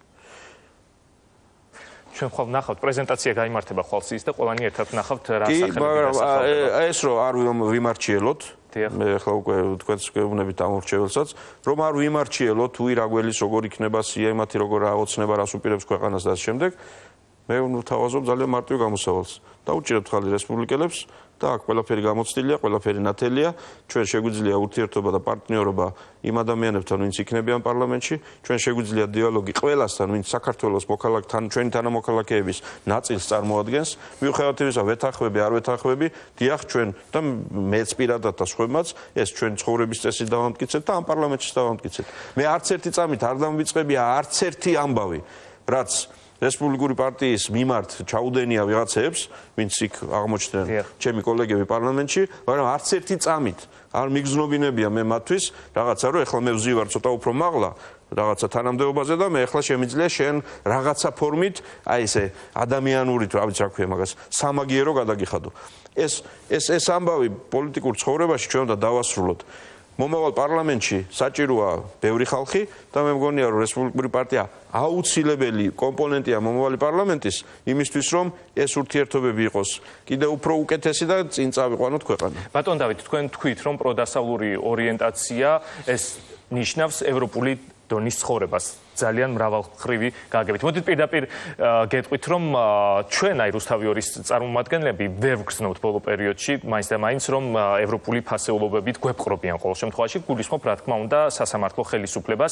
ჩვენ ხვალ ნახავთ პრეზენტაცია გაიმართება ხვალსის და ყველანი ერთად ნახავთ რა სახელები და მაგრამ ეს რომ არ ვიმარჩიელოთ მე ახლა უკვე თქვენს გეუბნებით ამ მორჩეველსაც რომ არ ვიმარჩიელოთ თუ რა გველის როგორ იქნება სია იმათი როგორ აოცნება რას უპირებს ქვეყანას და ამ შემდეგ მე ვთავაზობ ძალიან მარტივ გამოსავალს დაუჭირებთ ხალხი რესპუბლიკელებს და აქ ყველაფერი გამოცდილია, ყველაფერი ნათელია, ჩვენ შეგვიძლია ურთიერთობა და პარტნიორობა იმ ადამიანებთან, ვინც იქნებიან პარლამენტში, ჩვენ შეგვიძლია დიალოგი ყველასთან, ვინც საქართველოს მოქალაქეთან, ჩვენი თანამოქალაქეების ნაწილს წარმოადგენს, მიუხედავად იმისა, ვეთანხმები, არ ვეთანხმები, დიახ, ჩვენ და მეც პირადად და სხვებმაც ეს ჩვენ ცხოვრების წესი დავამტკიცეთ და ამ პარლამენტში დავამტკიცეთ. მე არც ერთი წამით არ დამვიწყებია არც ერთი ამბავი, რაც რესპუბლიკური პარტიის მიმართ ჩაუდენია ვიღაცებს, ვინც იქ აღმოჩნდნენ ჩემი კოლეგები პარლამენტში, მაგრამ არც ერთი წამით არ მიგზნობინებია მე მათთვის რაღაცა რომ ეხლა მე ვზივარ ცოტა უფრო მაღლა რაღაცა თანამდებობაზე და მე ეხლა შემიძლია შენ რაღაცა ფორმით, აი ესე ადამიანურით, რა ვიცი რა ქვია მაგას, სამაგიერო გადაგიხადო. ეს ეს ეს ამბავი პოლიტიკურ ცხოვრებაში ჩვენ უნდა დავასრულოთ. მომავალ პარლამენტში საჭიროა ბევრი ხალხი და მე მგონია რომ რესპუბლიკური პარტია აუცილებელი კომპონენტია მომავალი პარლამენტის იმისთვის რომ ეს ურთიერთობები იყოს კიდევ უფრო უკეთესი და წინ წავიყვანოთ ქვეყანა. ბატონ დავით, თქვენ თქვით რომ პროდასავლური ორიენტაცია ეს ნიშნავს ევროპული დონის ცხოვრებას ძალიან მრავალმხრივი გაგებით. მოდით პირდაპირ გეტყვით რომ ჩვენ აი რუსთავიორის წარმომადგენლები ვერ ვგრძნობთ ბოლო პერიოდში მაინც და მაინც რომ ევროპული ფასეულობებით გვეპყრობიან ყოველ შემთხვევაში გულისხმობ რა თქმა უნდა სასამართლო ხელისუფლებას.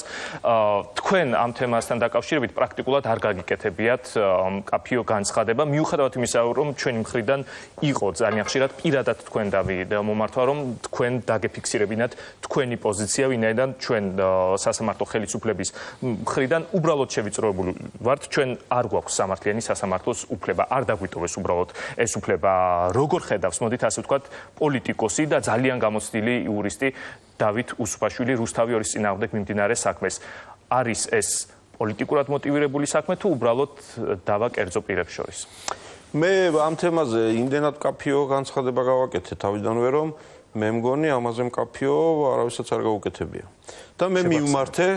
თქვენ ამ თემასთან დაკავშირებით პრაქტიკულად არ გაგიკეთებიათ მკაფიო განცხადება მიუხედავად იმისა რომ ჩვენი მხრიდან იყო ძალიან ხშირად პირადად თქვენ მომართვა რომ თქვენ დაგეფიქსირებინათ თქვენი პოზიცია ვინაიდან ჩვენ სასამართლო ხელისუფლების მხრიდან უბრალოდ შევიწროებული ვართ ჩვენ არ გვაქვს სამართლიანი სასამართლოს უფლება არ დაგვიტოვეს უბრალოდ ეს უფლება როგორ ხედავს მოდით ასე ვთქვათ პოლიტიკოსი და ძალიან გამოცდილი იურისტი დავით უსუფაშვილი რუსთავიორის წინააღმდეგ მიმდინარე საქმეს არის ეს პოლიტიკურად მოტივირებული საქმე თუ უბრალოდ დავა კერძო პირებს შორის მე ამ თემაზე იმდენად მკაფიო განცხადება გავაკეთე თავიდანვე რომ მე მგონი ამაზე მკაფიო არავისაც არ გაუკეთებია და მე მივმართე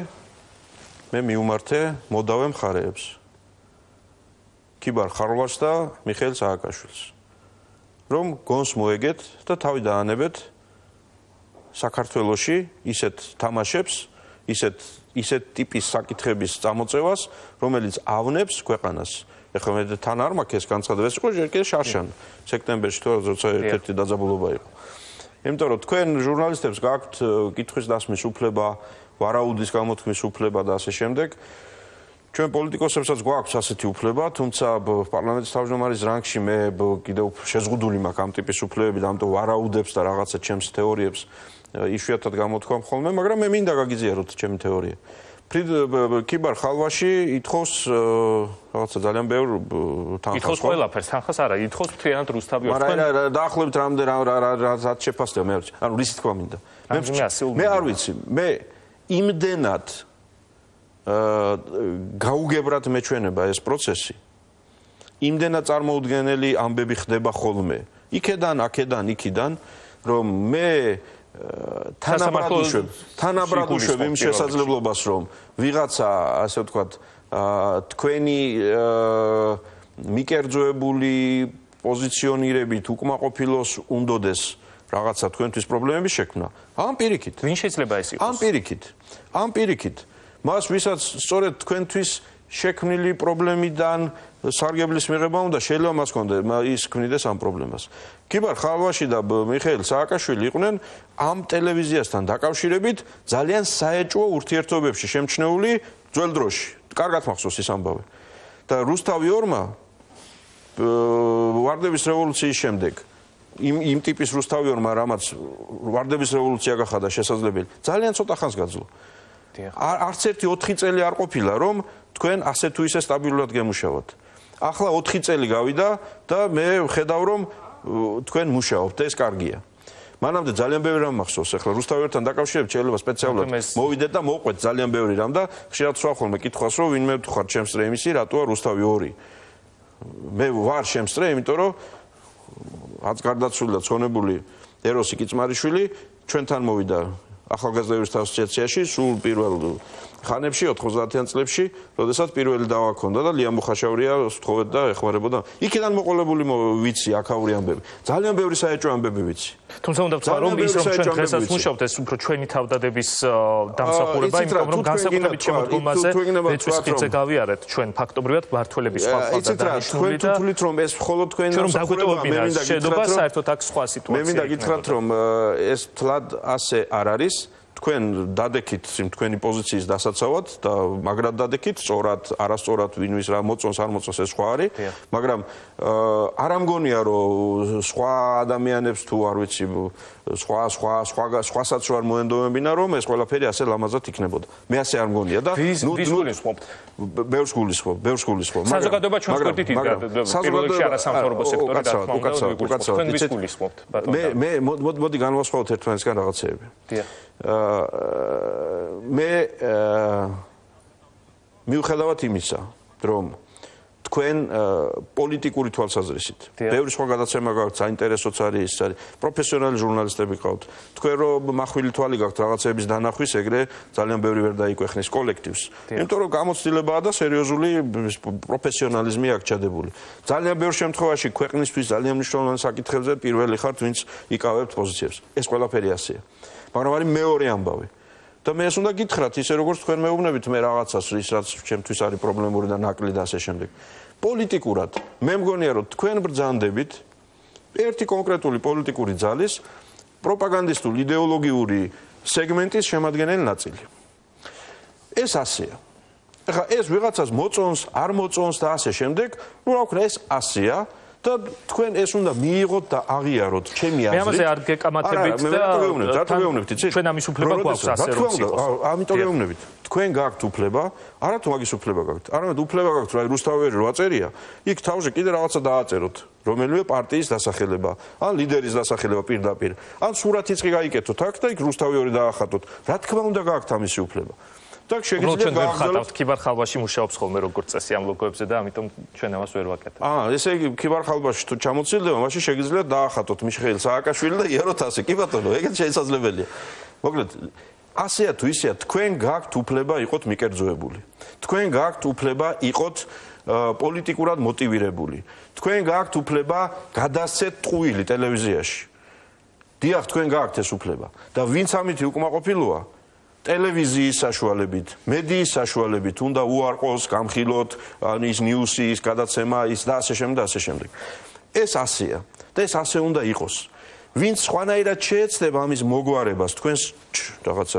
მე მივმართე მოდავე მხარეებს კიბარ ხარვაშს და მიხეილ სააკაშვილს რომ გონს მოეგეთ და თავი დაანებეთ საქართველოში ისეთ თამაშებს ისეთ ისეთ ტიპის საკითხების წამოწევას რომელიც ავნებს ქვეყანას ეხლა მე თან არ მაქვს ეს განცხადება ეს იყო ჯერ შარშან სექტემბერში თუ როცა ერთ-ერთი დაძაბულობა იყო იმიტომ რომ თქვენ ჟურნალისტებს გაქვთ კითხვის დასმის უფლება ვარაუდის გამოთქმის უფლება და ასე შემდეგ. ჩვენ პოლიტიკოსებსაც გვაქვს ასეთი უფლება, თუმცა პარლამენტის თავმჯდომარის რანგში მე კიდევ შეზღუდული მაქვს ამ ტიპის უფლებები და ამიტომ ვარაუდებს და რაღაცა ჩემს თეორიებს იშვიათად გამოთქვამ ხოლმე, მაგრამ მე მინდა გაგიზიაროთ ჩემი თეორია. კიბარ ხალვაში ითხოვს რაღაცა ძალიან ბევრ თანხას. ითხოვს ყველაფერს, თანხას არა, ითხოვს მთლიანად რუსთავიორს. მაგრამ დაახლოებით რამდენ რაც შეფასდება მე ვიცი. ანუ რისი თქვა მინდა. მე არ ვიცი. მე იმდენად გაუგებრად მეჩვენება ეს პროცესი იმდენად წარმოუდგენელი ამბები ხდება ხოლმე იქედან აქედან იქიდან რომ მე თანაბრად თანაბრად უშვებ იმ შესაძლებლობას რომ ვიღაცა ასე ვთქვათ თქვენი მიკერძოებული პოზიციონირებით უკმაყოფილოს უნდოდეს რაღაცა თქვენთვის პრობლემების შექმნა. ამ პირიქით. ვინ შეიძლება ეს იყოს? ამ პირიქით. ამ პირიქით. მას ვისაც სწორედ თქვენთვის შექმნილი პრობლემიდან სარგებლის მიღება უნდა შეიძლება მას კონდე ის ქმნიდეს ამ პრობლემას. კიბარ ხალვაში და მიხეილ სააკაშვილი იყვნენ ამ ტელევიზიასთან დაკავშირებით ძალიან საეჭვო ურთიერთობებში შემჩნეული ძველ დროში. კარგად მახსოვს ის ამბავი. და რუსთავი ორმა ვარდების რევოლუციის შემდეგ იმ იმ ტიპის რუსთავი ორმა რამაც ვარდების რევოლუცია გახადა შესაძლებელი ძალიან ცოტა ხანს გაძლო. არც ერთი ოთხი წელი არ ყოფილა რომ თქვენ ასე თუ ისე სტაბილურად გემუშავოთ. ახლა ოთხი წელი გავიდა და მე ვხედავ რომ თქვენ მუშაობთ და ეს კარგია. მანამდე ძალიან ბევრი რამ მახსოვს. ახლა რუსთავერთან დაკავშირებით შეიძლება სპეციალურად მოვიდეთ და მოვყვეთ ძალიან ბევრი რამ და ხშირად სხვა ხოლმე კითხვას რომ ვინმე ვთქვათ შემსწრე იმისი რატოა რუსთავი ორი. მე ვარ შემსწრე, იმიტომ რომ აც გარდაცვლილი და ცხონებული ეროსი კიწმარიშვილი ჩვენთან მოვიდა ახალგაზრდების ასოციაციაში სულ პირველ ხანებში ოთხმოცდაათიან წლებში, როდესაც პირველი დავა ჰქონდა და ლია მუხაშავრია სთხოვეთ და ეხმარებოდა. იქიდან მოყოლებული ვიცი აქაური ამბები. ძალიან ბევრი საეჭვო ამბები ვიცი. თუმცა უნდა ვთქვა რომ ის რომ ჩვენ დღესაც მუშაობთ ეს უფრო ჩვენი თავდადების დამსახურება, იმიტომ რომ განსაკუთრებით შემოდგომაზე მეცვის ხიძე გავიარეთ ჩვენ ფაქტობრივად მართველების სხვა სხვა დანიშნული და თქვენ თulit რომ ეს მხოლოდ თქვენი დამსახურება მე მინდა შედობა საერთოდ აქ სხვა სიტუაცია. მე მინდა გითხრათ რომ ეს თლად ასე არ არის. თქვენ დადექით თქვენი პოზიციის დასაცავად და მაგრად დადექით, სწორად, არასწორად ვინვის რა მოწონს, არ მოწონს ეს სხვა არის, მაგრამ არ ამგონია რომ სხვა ადამიანებს თუ არ ვიცი, სხვა სხვა სხვა სხვასაც რო არ მოენდომებინა რომ ეს ყველაფერი ასე ლამაზად იქნებოდა. მე ასე არ მგონია და ნუ გულისხმობთ. ბევრს გულისხმობ, ბევრს გულისხმობ. საზოგადოება ჩვენს გვერდით იდგა. პირველ რიგში არასამთავრობო სექტორი და თქმა უნდა თქვენ ვის გულისხმობთ, ბატონო. მე მე მოდი განვასხვაოთ ერთმანეთისგან რაღაცეები. დიახ. მე მიუხედავად იმისა, რომ თქვენ პოლიტიკური თვალსაზრისით ბევრი სხვა გადაცემა გაქვთ, საინტერესოც არის, ის არის პროფესიონალი ჟურნალისტები ყავთ. თქვენ რომ მახვილი თვალი გაქვთ რაღაცების დანახვის, ეგრე ძალიან ბევრი ვერ დაიკვეხნის კოლექტივს. იმიტომ რომ გამოცდილებაა და სერიოზული პროფესიონალიზმი აქ ჩადებული. ძალიან ბევრ შემთხვევაში ქვეყნისთვის ძალიან მნიშვნელოვან საკითხებზე პირველი ხართ, ვინც იკავებთ პოზიციებს. ეს ყველაფერი ასეა. მაგრამ არის მეორე ამბავი. და მე ეს უნდა გითხრათ, ისე როგორც თქვენ მეუბნებით მე რაღაცას, ის რაც ჩემთვის არის პრობლემური და ნაკლი და ასე შემდეგ. პოლიტიკურად მე მგონია რომ თქვენ ბრძანდებით ერთი კონკრეტული პოლიტიკური ძალის პროპაგანდისტული იდეოლოგიური სეგმენტის შემადგენელი ნაწილი. ეს ასეა. ეხლა ეს ვიღაცას მოწონს, არ მოწონს და ასე შემდეგ, ну რა ვქნა ეს ასეა. და თქვენ ეს უნდა მიიღოთ და აღიაროთ ჩემი აზრით. მე ამაზე არ გეკამათებით და რატო გეუბნებით, იცით? ჩვენ ამის უფლება გვაქვს ასე რომ იყოს. ამიტომ გეუბნებით. თქვენ გაქვთ უფლება, არათუ მაგის უფლება გაქვთ. არამედ უფლება გაქვთ, რა რუსთავერი რო აწერია, იქ თავზე კიდე რაღაცა დააწეროთ, რომელიმე პარტიის დასახელება, ან ლიდერის დასახელება პირდაპირ, ან სურათიც კი გაიკეთოთ აქ და იქ რუსთავი ორი დაახატოთ. რა თქმა უნდა გაქვთ ამისი უფლება. და შეგიძლიათ გავხატავთ ქიბარ ხალვაში მუშაობს ხოლმე როგორც წესი ამ ლოგოებზე და ამიტომ ჩვენ ამას ვერ ვაკეთებთ. აა, ესე იგი ქიბარ ხალვაში თუ ჩამოცილდება, მაშინ შეგიძლიათ დაახატოთ მიხეილ სააკაშვილი და იაროთ ასე. კი ბატონო, ეგეც შესაძლებელია. მოკლედ, ასეა თუ ისეა, თქვენ გაქვთ უფლება იყოთ მიკერძოებული. თქვენ გაქვთ უფლება იყოთ პოლიტიკურად მოტივირებული. თქვენ გაქვთ უფლება გადასცეთ ტყუილი ტელევიზიაში. დიახ, თქვენ გაქვთ ეს უფლება. და ვინც ამით უკმაყოფილოა ტელევიზიის საშუალებით, მედიის საშუალებით უნდა უარყოს, გამხილოთ, ან ის ნიუსი, ის გადაცემა, ის და ასე შემდეგ და ასე შემდეგ. ეს ასეა და ეს ასე უნდა იყოს. ვინც სხვანაირად შეეცდება ამის მოგვარებას, თქვენს რაღაცა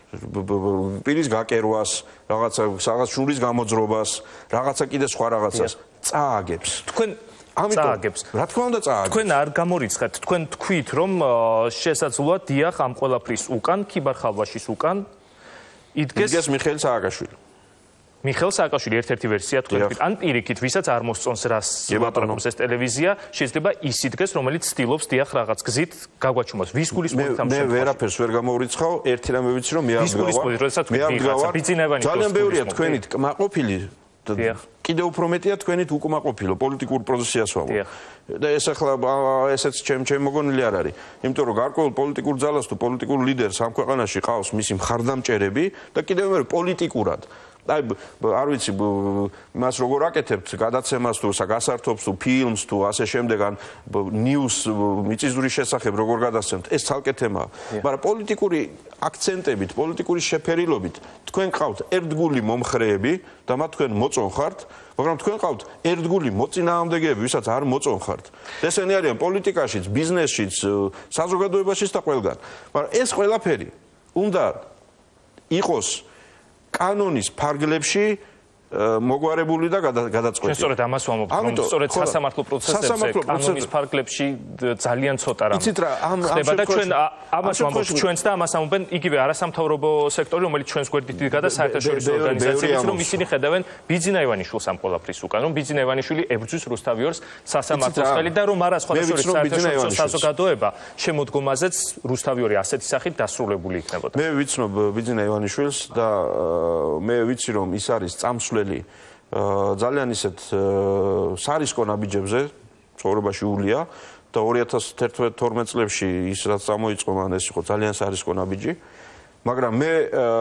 პირის გაკერვას, რაღაცა რაღაც შურის გამოძრობას, რაღაცა კიდე სხვა რაღაცას წააგებს. თქვენ წააგებს. რა თქმა უნდა წააგებს. თქვენ არ გამორიცხეთ, თქვენ თქვით რომ შესაძლოა დიახ ამ ყველაფრის უკან, ქიბარ ხალვაშის უკან იდგეს იდგეს მიხეილ სააკაშვილი. მიხეილ სააკაშვილი ერთ-ერთი ვერსია თქვენ თქვით, ან პირიქით, ვისაც არ მოსწონს რას ლაპარაკობს ეს ტელევიზია, შეიძლება ის იდგეს, რომელიც ცდილობს დიახ რაღაც გზით გაგვაჩუმოს. ვის გულისხმობთ ამ შემთხვევაში? მე ვერაფერს ვერ გამოვრიცხავ, ერთი რამე ვიცი რომ მე არ ვდგავარ. ძალიან ბევრია თქვენით კმაყოფილი კიდევ უფრო მეტია თქვენით უკმაყოფილო პოლიტიკურ პოზიციას ვამბობ. და ეს ახლა ესეც ჩემ ჩემ მოგონილი არ არის. იმიტომ რომ გარკვეულ პოლიტიკურ ძალას თუ პოლიტიკურ ლიდერს ამ ქვეყანაში ყავს მისი მხარდამჭერები და კიდევ მეორე პოლიტიკურად აი არ ვიცი მას როგორ აკეთებთ გადაცემას თუ გასართობს თუ ფილმს თუ ასე შემდეგ ან ნიუს მიწისძვრის შესახებ როგორ გადასცემთ ეს ცალკე თემაა მაგრამ პოლიტიკური აქცენტებით პოლიტიკური შეფერილობით თქვენ ყავთ ერთგული მომხრეები და მათ თქვენ მოწონხართ მაგრამ თქვენ ყავთ ერთგული მოწინააღმდეგეები ვისაც არ მოწონხართ ესენი არიან პოლიტიკაშიც ბიზნესშიც საზოგადოებაშიც და ყველგან მაგრამ ეს ყველაფერი უნდა იყოს კანონის ფარგლებში მოგვარებული და გადაწყვეტილი. სწორედ ამას ვამბობთ, რომ სწორედ სასამართლო პროცესებზე კანონის ფარგლებში ძალიან ცოტა რამ ხდება და ჩვენ ამას ვამბობთ ჩვენც და ამას ამბობენ იგივე არასამთავრობო სექტორი, რომელიც ჩვენს გვერდით იდგა და საერთაშორისო ორგანიზაციებიც, რომ ისინი ხედავენ ბიძინა ივანიშვილს ამ ყველაფრის უკან, რომ ბიძინა ივანიშვილი ებრძვის რუსთავიორს სასამართლოს ხელით და რომ არა სხვადასხვა საერთაშორისო საზოგადოება შემოდგომაზეც რუსთავიორი ასეთი სახით დასრულებული იქნებოდა. მე ვიცნობ ბიძინა ივანიშვილს და მე ვიცი რომ ის არის წამსვლელი ძალიან ისეთ სარისკო ნაბიჯებზე ცხოვრებაში ულია და ორი ათას თერთმეტ წლებში ის რაც წამოიწყო მან ეს იყო ძალიან სარისკო ნაბიჯი მაგრამ მე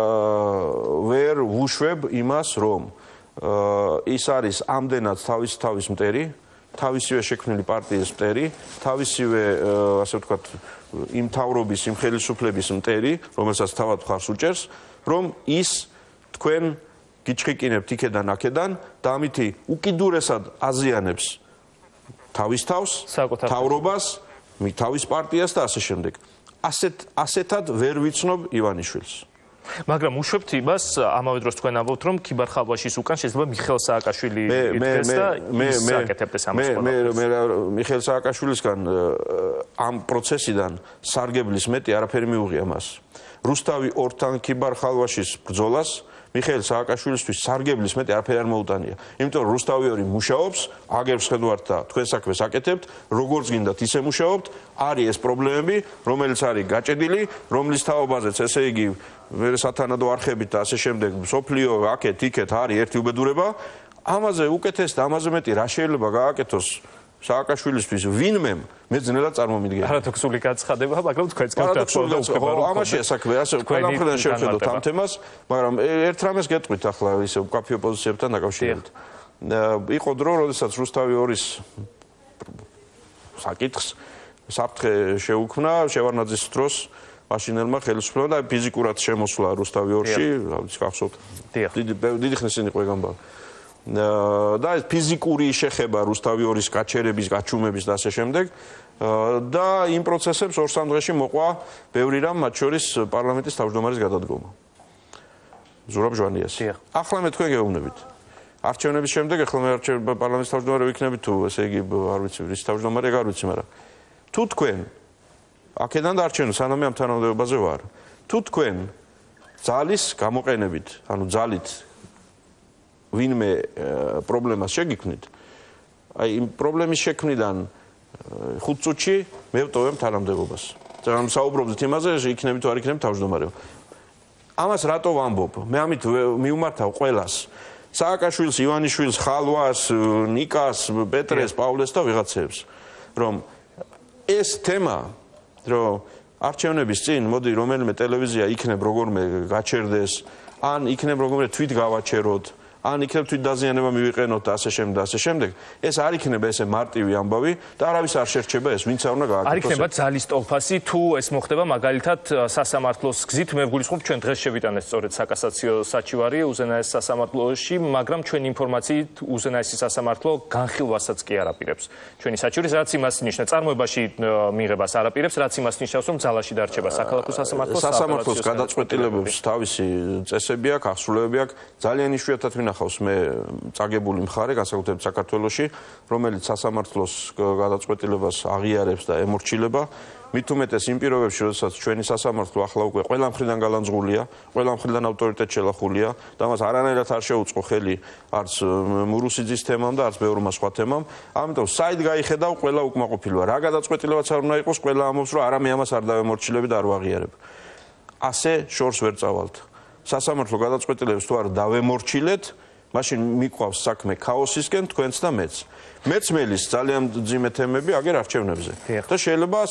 ვერ ვუშვებ იმას რომ ის არის ამდენად თავის თავის მტერი თავისივე შექმნილი პარტიის მტერი თავისივე ასე ვთქვათ იმ თავრობის იმ ხელისუფლების მტერი რომელსაც თავად მხარს უჭერს რომ ის თქვენ გიჩხიკინებთ იქედან აქედან და ამითი უკიდურესად აზიანებს თავის თავს, თავრობას, თავის პარტიას და ასე შემდეგ. ასეთ ასეთად ვერ ვიცნობ ივანიშვილს. მაგრამ უშვებთ იმას, ამავე დროს თქვენ ამბობთ, რომ ქიბარ ხალვაშის უკან შეიძლება მიხეილ სააკაშვილი იდგეს და ის აკეთებდეს ამას ყველაფერს. მე მე მიხეილ სააკაშვილისგან ამ პროცესიდან სარგებლის მეტი არაფერი მიუღია მას. რუსთავი ორთან ქიბარ ხალვაშის ბრძოლას მიხეილ სააკაშვილისთვის სარგებლის მეტი არაფერი არ მოუტანია. იმიტომ რომ რუსთავიორი მუშაობს, აგერს ხედავთ და თქვენ საქმეს აკეთებთ, როგორც გინდათ ისე მუშაობთ, არის ეს პრობლემები, რომელიც არის გაჭედილი, რომლის თაობაზეც ესე იგი მე სათანადო არხებით და ასე შემდეგ სოფლიო აქეთ იქეთ არის ერთი უბედურება, ამაზე უკეთეს და ამაზე მეტი რა შეიძლება გააკეთოს სააკაშვილისთვის ვინმემ მე ძნელად წარმომიდგენია. პარადოქსული განცხადება, მაგრამ თქვენც გავთვალოთ და უკებარო. ამაშია საქმე, ასე ყველა მხრიდან შევხედოთ ამ თემას, მაგრამ ერთ რამეს გეტყვით ახლა ისე მკაფიო პოზიციებთან დაკავშირებით. იყო დრო, როდესაც რუსთავი ორის საკითხს საფრთხე შეუქმნა შევარნაძის დროს მაშინელმა ხელისუფლებამ და ფიზიკურად შემოსვლა რუსთავი ორში, რაც გახსოვთ. დიდი დიდი ხნის წინ იყო ეგ ამბავი. და ეს ფიზიკური შეხება რუსთავი ორის გაჩერების, გაჩუმების და ასე შემდეგ და იმ პროცესებს ორ-სამ დღეში მოყვა ბევრი რამ, მათ შორის პარლამენტის თავმჯდომარის გადადგომა. ზურაბ ჟვანიას. ახლა მე თქვენ გეუბნებით. არჩევნების შემდეგ ახლა მე პარლამენტის თავმჯდომარე ვიქნებით თუ ესე იგი არ ვიცი, რის თავმჯდომარე არ ვიცი, მაგრამ თუ თქვენ აქედან დარჩენო სანამ ამ თანამდებობაზე ვარ, თუ თქვენ ძალის გამოყენებით, ანუ ძალით ვინმე პრობლემას შეგიქმნით, აი იმ პრობლემის შექმნიდან ხუთ წუთში მე ვტოვებ თანამდებობას. ძალიან საუბრობთ იმაზე, იქნებით თუ არ იქნებით თავმჯდომარეო. ამას რატო ვამბობ? მე ამით მიუმართავ ყველას. სააკაშვილს, ივანიშვილს, ხალვას, ნიკას, პეტრეს, პავლეს და ვიღაცებს, რომ ეს თემა, რომ არჩევნების წინ მოდი რომელიმე ტელევიზია იქნებ როგორმე გაჩერდეს, ან იქნებ როგორმე თვით გავაჩეროთ, ან იქნებ თვით დაზიანება მივიყენოთ და ასე შემდეგ და ასე შემდეგ. ეს არ იქნება ესე მარტივი ამბავი და არავის არ შერჩება ეს, ვინც არ უნდა გააკეთოს. არ იქნება ძალის ტოლფასი, თუ ეს მოხდება მაგალითად სასამართლოს გზით, მე ვგულისხმობ ჩვენ დღეს შევიტანეთ სწორედ საკასაციო საჩივარი უზენაეს სასამართლოში, მაგრამ ჩვენი ინფორმაციით უზენაესი სასამართლო განხილვასაც კი არ აპირებს. ჩვენი საჩივრის რაც იმას ნიშნავს, წარმოებაში მიღებას არ აპირებს, რაც იმას ნიშნავს, რომ ძალაში დარჩება საქალაქო სასამართლოს სასამართლოს გადაწყვეტილებებს თავისი წესები აქვს, აღსრულებები აქვს, ძალიან იშვიათად ნახავს მე წაგებული მხარე განსაკუთრებით საქართველოში, რომელიც სასამართლოს გადაწყვეტილებას აღიარებს და ემორჩილება. მით უმეტეს იმ პირობებში, როდესაც ჩვენი სასამართლო ახლა უკვე ყველა მხრიდან გალანძღულია, ყველა მხრიდან ავტორიტეტ შელახულია და მას არანაირად არ შეუწყო ხელი არც მურუსიძის თემამ და არც ბევრმა სხვა თემამ. ამიტომ საით გაიხედავ ყველა უკმაყოფილოა. რა გადაწყვეტილებაც არ უნდა იყოს, ყველა ამბობს, რომ არა მე ამას არ დავემორჩილებ და არ ვაღიარებ. ასე შორს ვერ წავალთ. სასამართლო გადაწყვეტილებს თუ არ დავემორჩილეთ, მაშინ მიყვავს საქმე ქაოსისკენ თქვენც და მეც. მეც მელის ძალიან ძიმე თემები აგერ არჩევნებზე. და შეიძლება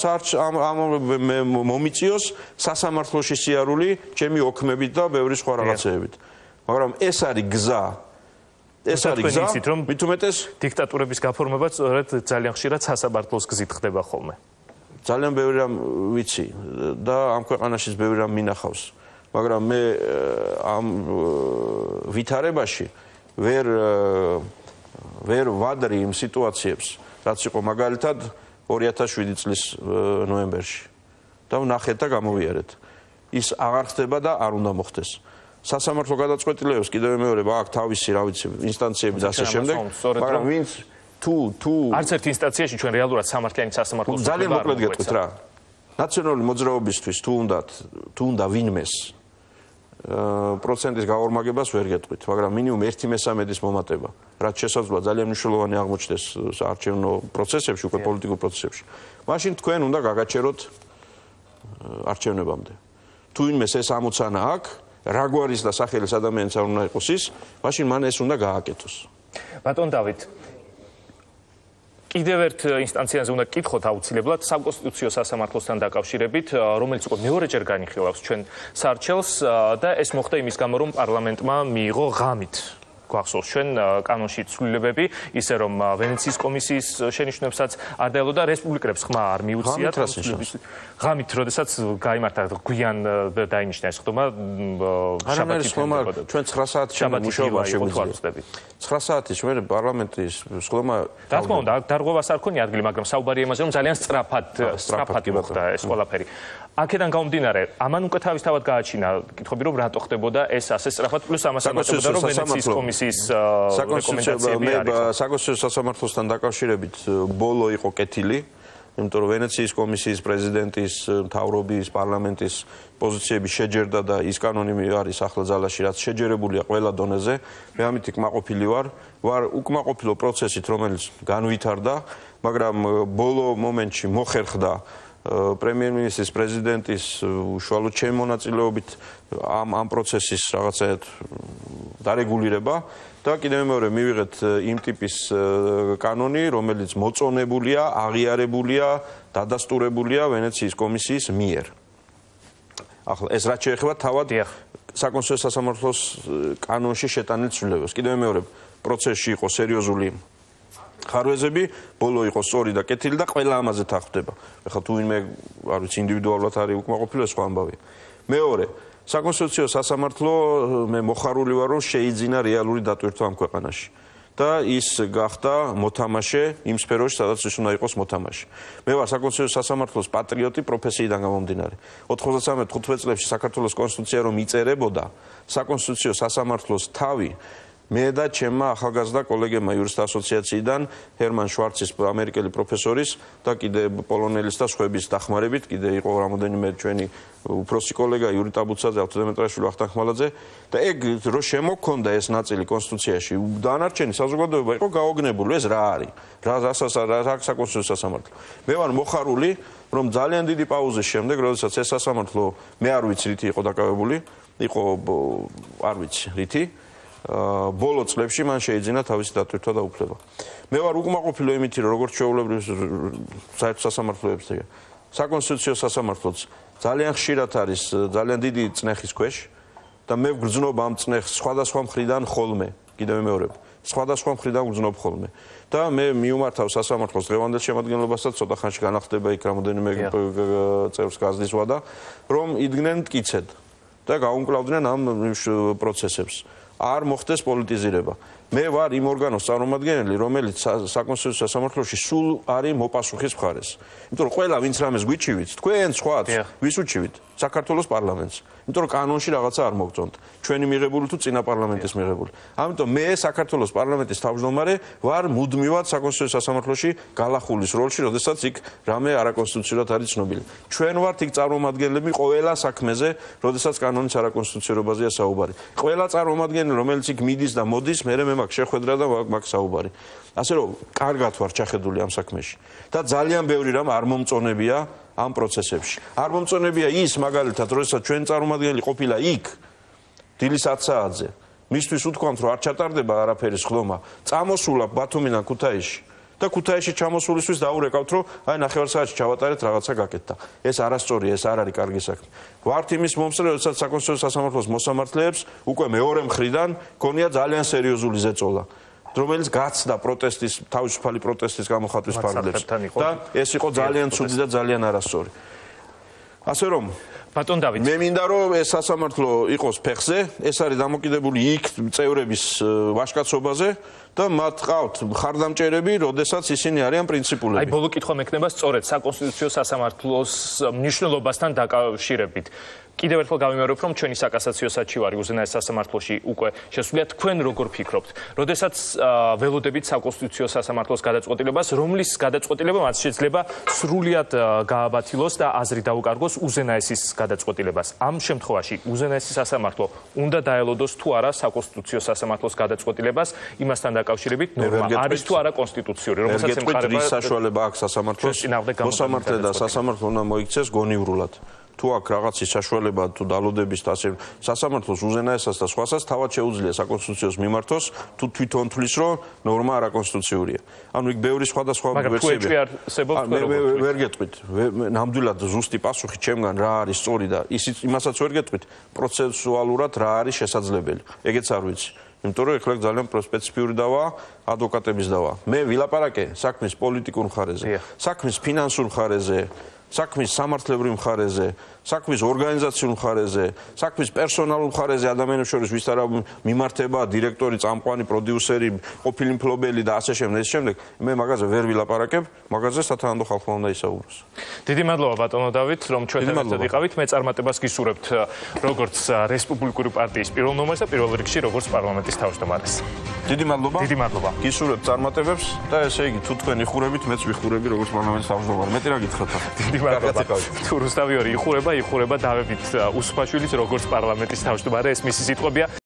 მომიწიოს სასამართლოში სიარული, ჩემი ოქმებით და ბევრი სხვა რაღაცეებით. მაგრამ ეს არის გზა. ეს არის გზა. მით უმეტეს დიქტატურების გაფორმება სწორედ ძალიან ხშირად სასამართლოს გზით ხდება ხოლმე. ძალიან ბევრი რამ ვიცი და ამ ქვეყანაშიც ბევრი რამ მინახავს. მაგრამ მე ამ ვითარებაში ვერ ვერ ვადრი იმ სიტუაციებს, რაც იყო მაგალითად ორი ათას შვიდი წლის ნოემბერში. და ვნახეთ და გამოვიარეთ. ის აღარ ხდება და არ უნდა მოხდეს. სასამართლო გადაწყვეტილებებს კიდევ მეორე აქვს თავისი, რა ვიცი, ინსტანციები და ასე შემდეგ, მაგრამ ვინც თუ თუ არც ერთ ინსტანციაში ჩვენ რეალურად სამართლიანი სასამართლოს ძალიან მოკლედ გეტყვით რა. ნაციონალური მოძრაობისთვის თუ უნდათ, თუ უნდა ვინმეს პროცენტის გაორმაგებას ვერ გეტყვით, მაგრამ მინიმუმ ერთი მესამედის მომატება, რაც შესაძლოა ძალიან მნიშვნელოვანი აღმოჩნდეს საარჩევნო პროცესებში, უკვე პოლიტიკურ პროცესებში. მაშინ თქვენ უნდა გაგაჩეროთ არჩევნებამდე. თუ ვინმეს ეს ამოცანა აქვს, რა გვარის და სახელის ადამიანს არ უნდა იყოს ის, მაშინ მან ეს უნდა გააკეთოს. ბატონ დავით, კიდევ ერთ ინსტანციაზე უნდა გკითხოთ აუცილებლად საკონსტიტუციო სასამართლოსთან დაკავშირებით, რომელიც უკვე მეორეჯერ განიხილავს ჩვენ სარჩელს და ეს მოხდა იმის გამო, რომ პარლამენტმა მიიღო ღამით გვახსოვს ჩვენ კანონში ცვლილებები, ისე რომ ვენეციის კომისიის შენიშვნებსაც არ დაელო და რესპუბლიკებს ხმა არ მიუციათ. ღამით, როდესაც გაიმართა გვიან დაინიშნა ეს ხდომა შაბათის ხდომა ჩვენ ცხრა საათში მუშაობა შეგვიძლია. ცხრა საათში მე პარლამენტის ხდომა რა თქმა უნდა დარღვევას არ ქონია ადგილი, მაგრამ საუბარია იმაზე, რომ ძალიან სწრაფად სწრაფად მოხდა ეს ყველაფერი. აქედან გამომდინარე, ამან უკვე თავისთავად გააჩინა კითხვები, რომ რატო ხდებოდა ეს ასე სწრაფად, პლუს ამას ამატებოდა, რომ ვენეციის კომისიის რეკომენდაციები არის. საკონსტიტუციო სასამართლოსთან დაკავშირებით ბოლო იყო კეთილი, იმიტომ რომ ვენეციის კომისიის პრეზიდენტის, მთავრობის, პარლამენტის პოზიციები შეჯერდა და ის კანონი არის ახლა ძალაში, რაც შეჯერებულია ყველა დონეზე. მე ამით კმაყოფილი ვარ, ვარ უკმაყოფილო პროცესით, რომელიც განვითარდა, მაგრამ ბოლო მომენტში მოხერხდა პრემიერ-მინისტრის პრეზიდენტის უშუალოდ ჩემი მონაწილეობით ამ ამ პროცესის რაღაცაად დარეგულირება და კიდევ მეორე მივიღეთ იმ ტიპის კანონი, რომელიც მოწონებულია, აღიარებულია, დადასტურებულია ვენეციის კომისიის მიერ. ახლა ეს რაც შეეხება თავად საკონსტიტუციო სასამართლოს კანონში შეტანილ ცვლილებებს. კიდევ მეორე პროცესში იყო სერიოზული ხარვეზები, ბოლო იყო სწორი და კეთილი და ყველა ამაზე თანხმდება. ეხლა თუ ვინმე არ ვიცი ინდივიდუალურად არის უკმაყოფილო, ეს სხვა ამბავია. მეორე, საკონსტიტუციო სასამართლო მე მოხარული ვარ, რომ შეიძინა რეალური დატვირთვა ამ ქვეყანაში. და ის გახდა მოთამაშე იმ სფეროში, სადაც ის უნდა იყოს მოთამაშე. მე ვარ საკონსტიტუციო სასამართლოს პატრიოტი პროფესიიდან გამომდინარე. ოთხმოცდამე თხუთმეტ წლებში საქართველოს კონსტიტუცია რომ იწერებოდა, საკონსტიტუციო სასამართლოს თავი მე და ჩემმა ახალგაზრდა კოლეგებმა იურისტთა ასოციაციიდან ჰერმან შვარცის ამერიკელი პროფესორის და კიდე პოლონელის და სხვების დახმარებით, კიდე იყო რამოდენიმე ჩვენი უფროსი კოლეგა იური ტაბუცაძე, ავტოდემეტრაშვილი, ვახტანგ ხმალაძე და ეგ რო შემოქონდა ეს ნაწილი კონსტიტუციაში, დანარჩენი საზოგადოება იყო გაოგნებული, ეს რა არის? რა რასაც რა საკონსტიტუციო სასამართლო. მე ვარ მოხარული, რომ ძალიან დიდი პაუზის შემდეგ, როდესაც ეს სასამართლო მე არ ვიცი რითი იყო დაკავებული, იყო არ ვიცი რითი ბოლო წლებში მან შეიძინა თავისი დატვირთვა და უფლება. მე ვარ უკმაყოფილო იმითი, რომ როგორც ჩვეულებრივ საერთო სასამართლოებს და საკონსტიტუციო სასამართლოც ძალიან ხშირად არის ძალიან დიდი წნეხის ქვეშ და მე ვგრძნობ ამ წნეხს სხვადასხვა მხრიდან ხოლმე, კიდევ მეორე, სხვადასხვა მხრიდან ვგრძნობ ხოლმე. და მე მიუმართავ სასამართლოს დღევანდელ შემადგენლობასაც, ცოტა ხანში განახდება იქ რამოდენიმე წევრს გაზრდის ვადა, რომ იდგნენ მტკიცედ და გაუმკლავდნენ ამ პროცესებს. არ მოხდეს პოლიტიზირება. მე ვარ იმ ორგანოს წარმომადგენელი, რომელიც საკონსტიტუციო სასამართლოში სულ არის მოპასუხის მხარეს. იმიტომ რომ ყველა ვინც რამეს გვიჩივით, თქვენ სხვაც ვის უჩივით? საქართველოს პარლამენტს. იმიტომ რომ კანონში რაღაცა არ მოგწონთ. ჩვენი მიღებული თუ წინა პარლამენტის მიღებული. ამიტომ მე საქართველოს პარლამენტის თავმჯდომარე ვარ მუდმივად საკონსტიტუციო სასამართლოში გალახულის როლში, როდესაც იქ რამე არაკონსტიტუციურად არის ცნობილი. ჩვენ ვართ იქ წარმომადგენლები ყველა საქმეზე, როდესაც კანონის არაკონსტიტუციურობაზეა საუბარი. ყველა წარმომადგენელი, რომელიც იქ მიდის და მოდის, მე მე მაქვს შეხვედრა და მაქვს საუბარი. ასე რომ კარგად ვარ ჩახედული ამ საქმეში. და ძალიან ბევრი რამ არ მომწონებია ამ პროცესებში. არ მომწონებია ის მაგალითად, როდესაც ჩვენ წარმომადგენელი ყოფილა იქ დილის ათ საათზე. მისთვის უთქვამთ, რომ არ ჩატარდება არაფერი სხდომა. წამოსულა ბათუმიდან ქუთაისში და ქუთაისში ჩამოსულისთვის დაურეკავთ, რომ აი ნახევარსაათში ჩავატარეთ, რაღაცა გაკეთდა. ეს არასწორია, ეს არ არის კარგი საქმე. ვართ იმის მომსწრე, როდესაც საკონსტიტუციო სასამართლოს მოსამართლეებს უკვე მეორე მხრიდან ქონია ძალიან სერიოზული ზეწოლა, რომელიც გაცდა პროტესტის, თავისუფალი პროტესტის გამოხატვის ფარგლებს. და ეს იყო ძალიან ცუდი და ძალიან არასწორი. ასე რომ ბატონ დავით, მე მინდა რომ ეს სასამართლო იყოს ფეხზე, ეს არის დამოკიდებული იქ წევრების ვაჟკაცობაზე და მათ ყავთ მხარდამჭერები, როდესაც ისინი არიან პრინციპულები. აი ბოლო კითხვა მექნება სწორედ საკონსტიტუციო სასამართლოს მნიშვნელობასთან დაკავშირებით. კიდევ ერთხელ გავიმეორებ, რომ ჩვენი საკასაციო საჩივარი უზენაეს სასამართლოში უკვე შესულია. თქვენ როგორ ფიქრობთ? როდესაც ველოდებით საკონსტიტუციო სასამართლოს გადაწყვეტილებას, რომლის გადაწყვეტილება მათ შეიძლება სრულიად გააბათილოს და აზრი დაუკარგოს უზენაესის გადაწყვეტილებას. ამ შემთხვევაში უზენაესის სასამართლო უნდა დაელოდოს თუ არა საკონსტიტუციო სასამართლოს გადაწყვეტილებას, იმასთან დაკავშირებით ნორმა არის თუ არა კონსტიტუციური, რომელსაც ემყარება რის საშუალება აქვს სასამართლოს მოსამართლე და სასამართლო უნდა მოიქცეს გონივრულად. თუ აქ რაღაცის საშუალება თუ დალოდების და ასე სასამართლოს უზენაესას და სხვასაც თავად შეუძლია საკონსტიტუციოს მიმართოს თუ თვითონ თვლის რომ ნორმა არაკონსტიტუციურია. ანუ იქ ბევრი სხვადასხვა ვერსიებია. მე ვერ გეტყვით. ნამდვილად ზუსტი პასუხი ჩემგან რა არის სწორი და ისიც იმასაც ვერ გეტყვით პროცესუალურად რა არის შესაძლებელი. ეგეც არ ვიცი. იმიტომ რომ ეხლა ძალიან სპეციფიური დავაა ადვოკატების დავაა. მე ვილაპარაკე საქმის პოლიტიკურ მხარეზე, საქმის ფინანსურ მხარეზე, საქმის სამართლებრივ მხარეზე, საქმის ორგანიზაციულ მხარეზე, საქმის პერსონალურ მხარეზე, ადამიანებს შორის ვის არა მიმართება, დირექტორი, წამყვანი, პროდიუსერი, ყოფილი მფლობელი და ასე შემდეგ, ეს შემდეგ, მე მაგაზე ვერ ვილაპარაკებ, მაგაზე სათანადო ხალხმა უნდა ისაუბროს. დიდი მადლობა ბატონო დავით, რომ ჩვენთან ერთად იყავით. მე წარმატებას გისურვებთ როგორც რესპუბლიკური პარტიის პირველ ნომერს და პირველ რიგში როგორც პარლამენტის თავმჯდომარეს. დიდი მადლობა. დიდი მადლობა. გისურვებთ წარმატებებს და ესე იგი თუ თქვენ იხურებით, მეც ვიხურები როგორც პარლამენტის თავმჯდომარე. მეტი რა გითხრათ? დიდი მადლობა. თუ რუსთავი ორი იხურება, იხურება დავებით უსუფაშვილის როგორც პარლამენტის თავმჯდომარე, ეს მისი სიტყვებია.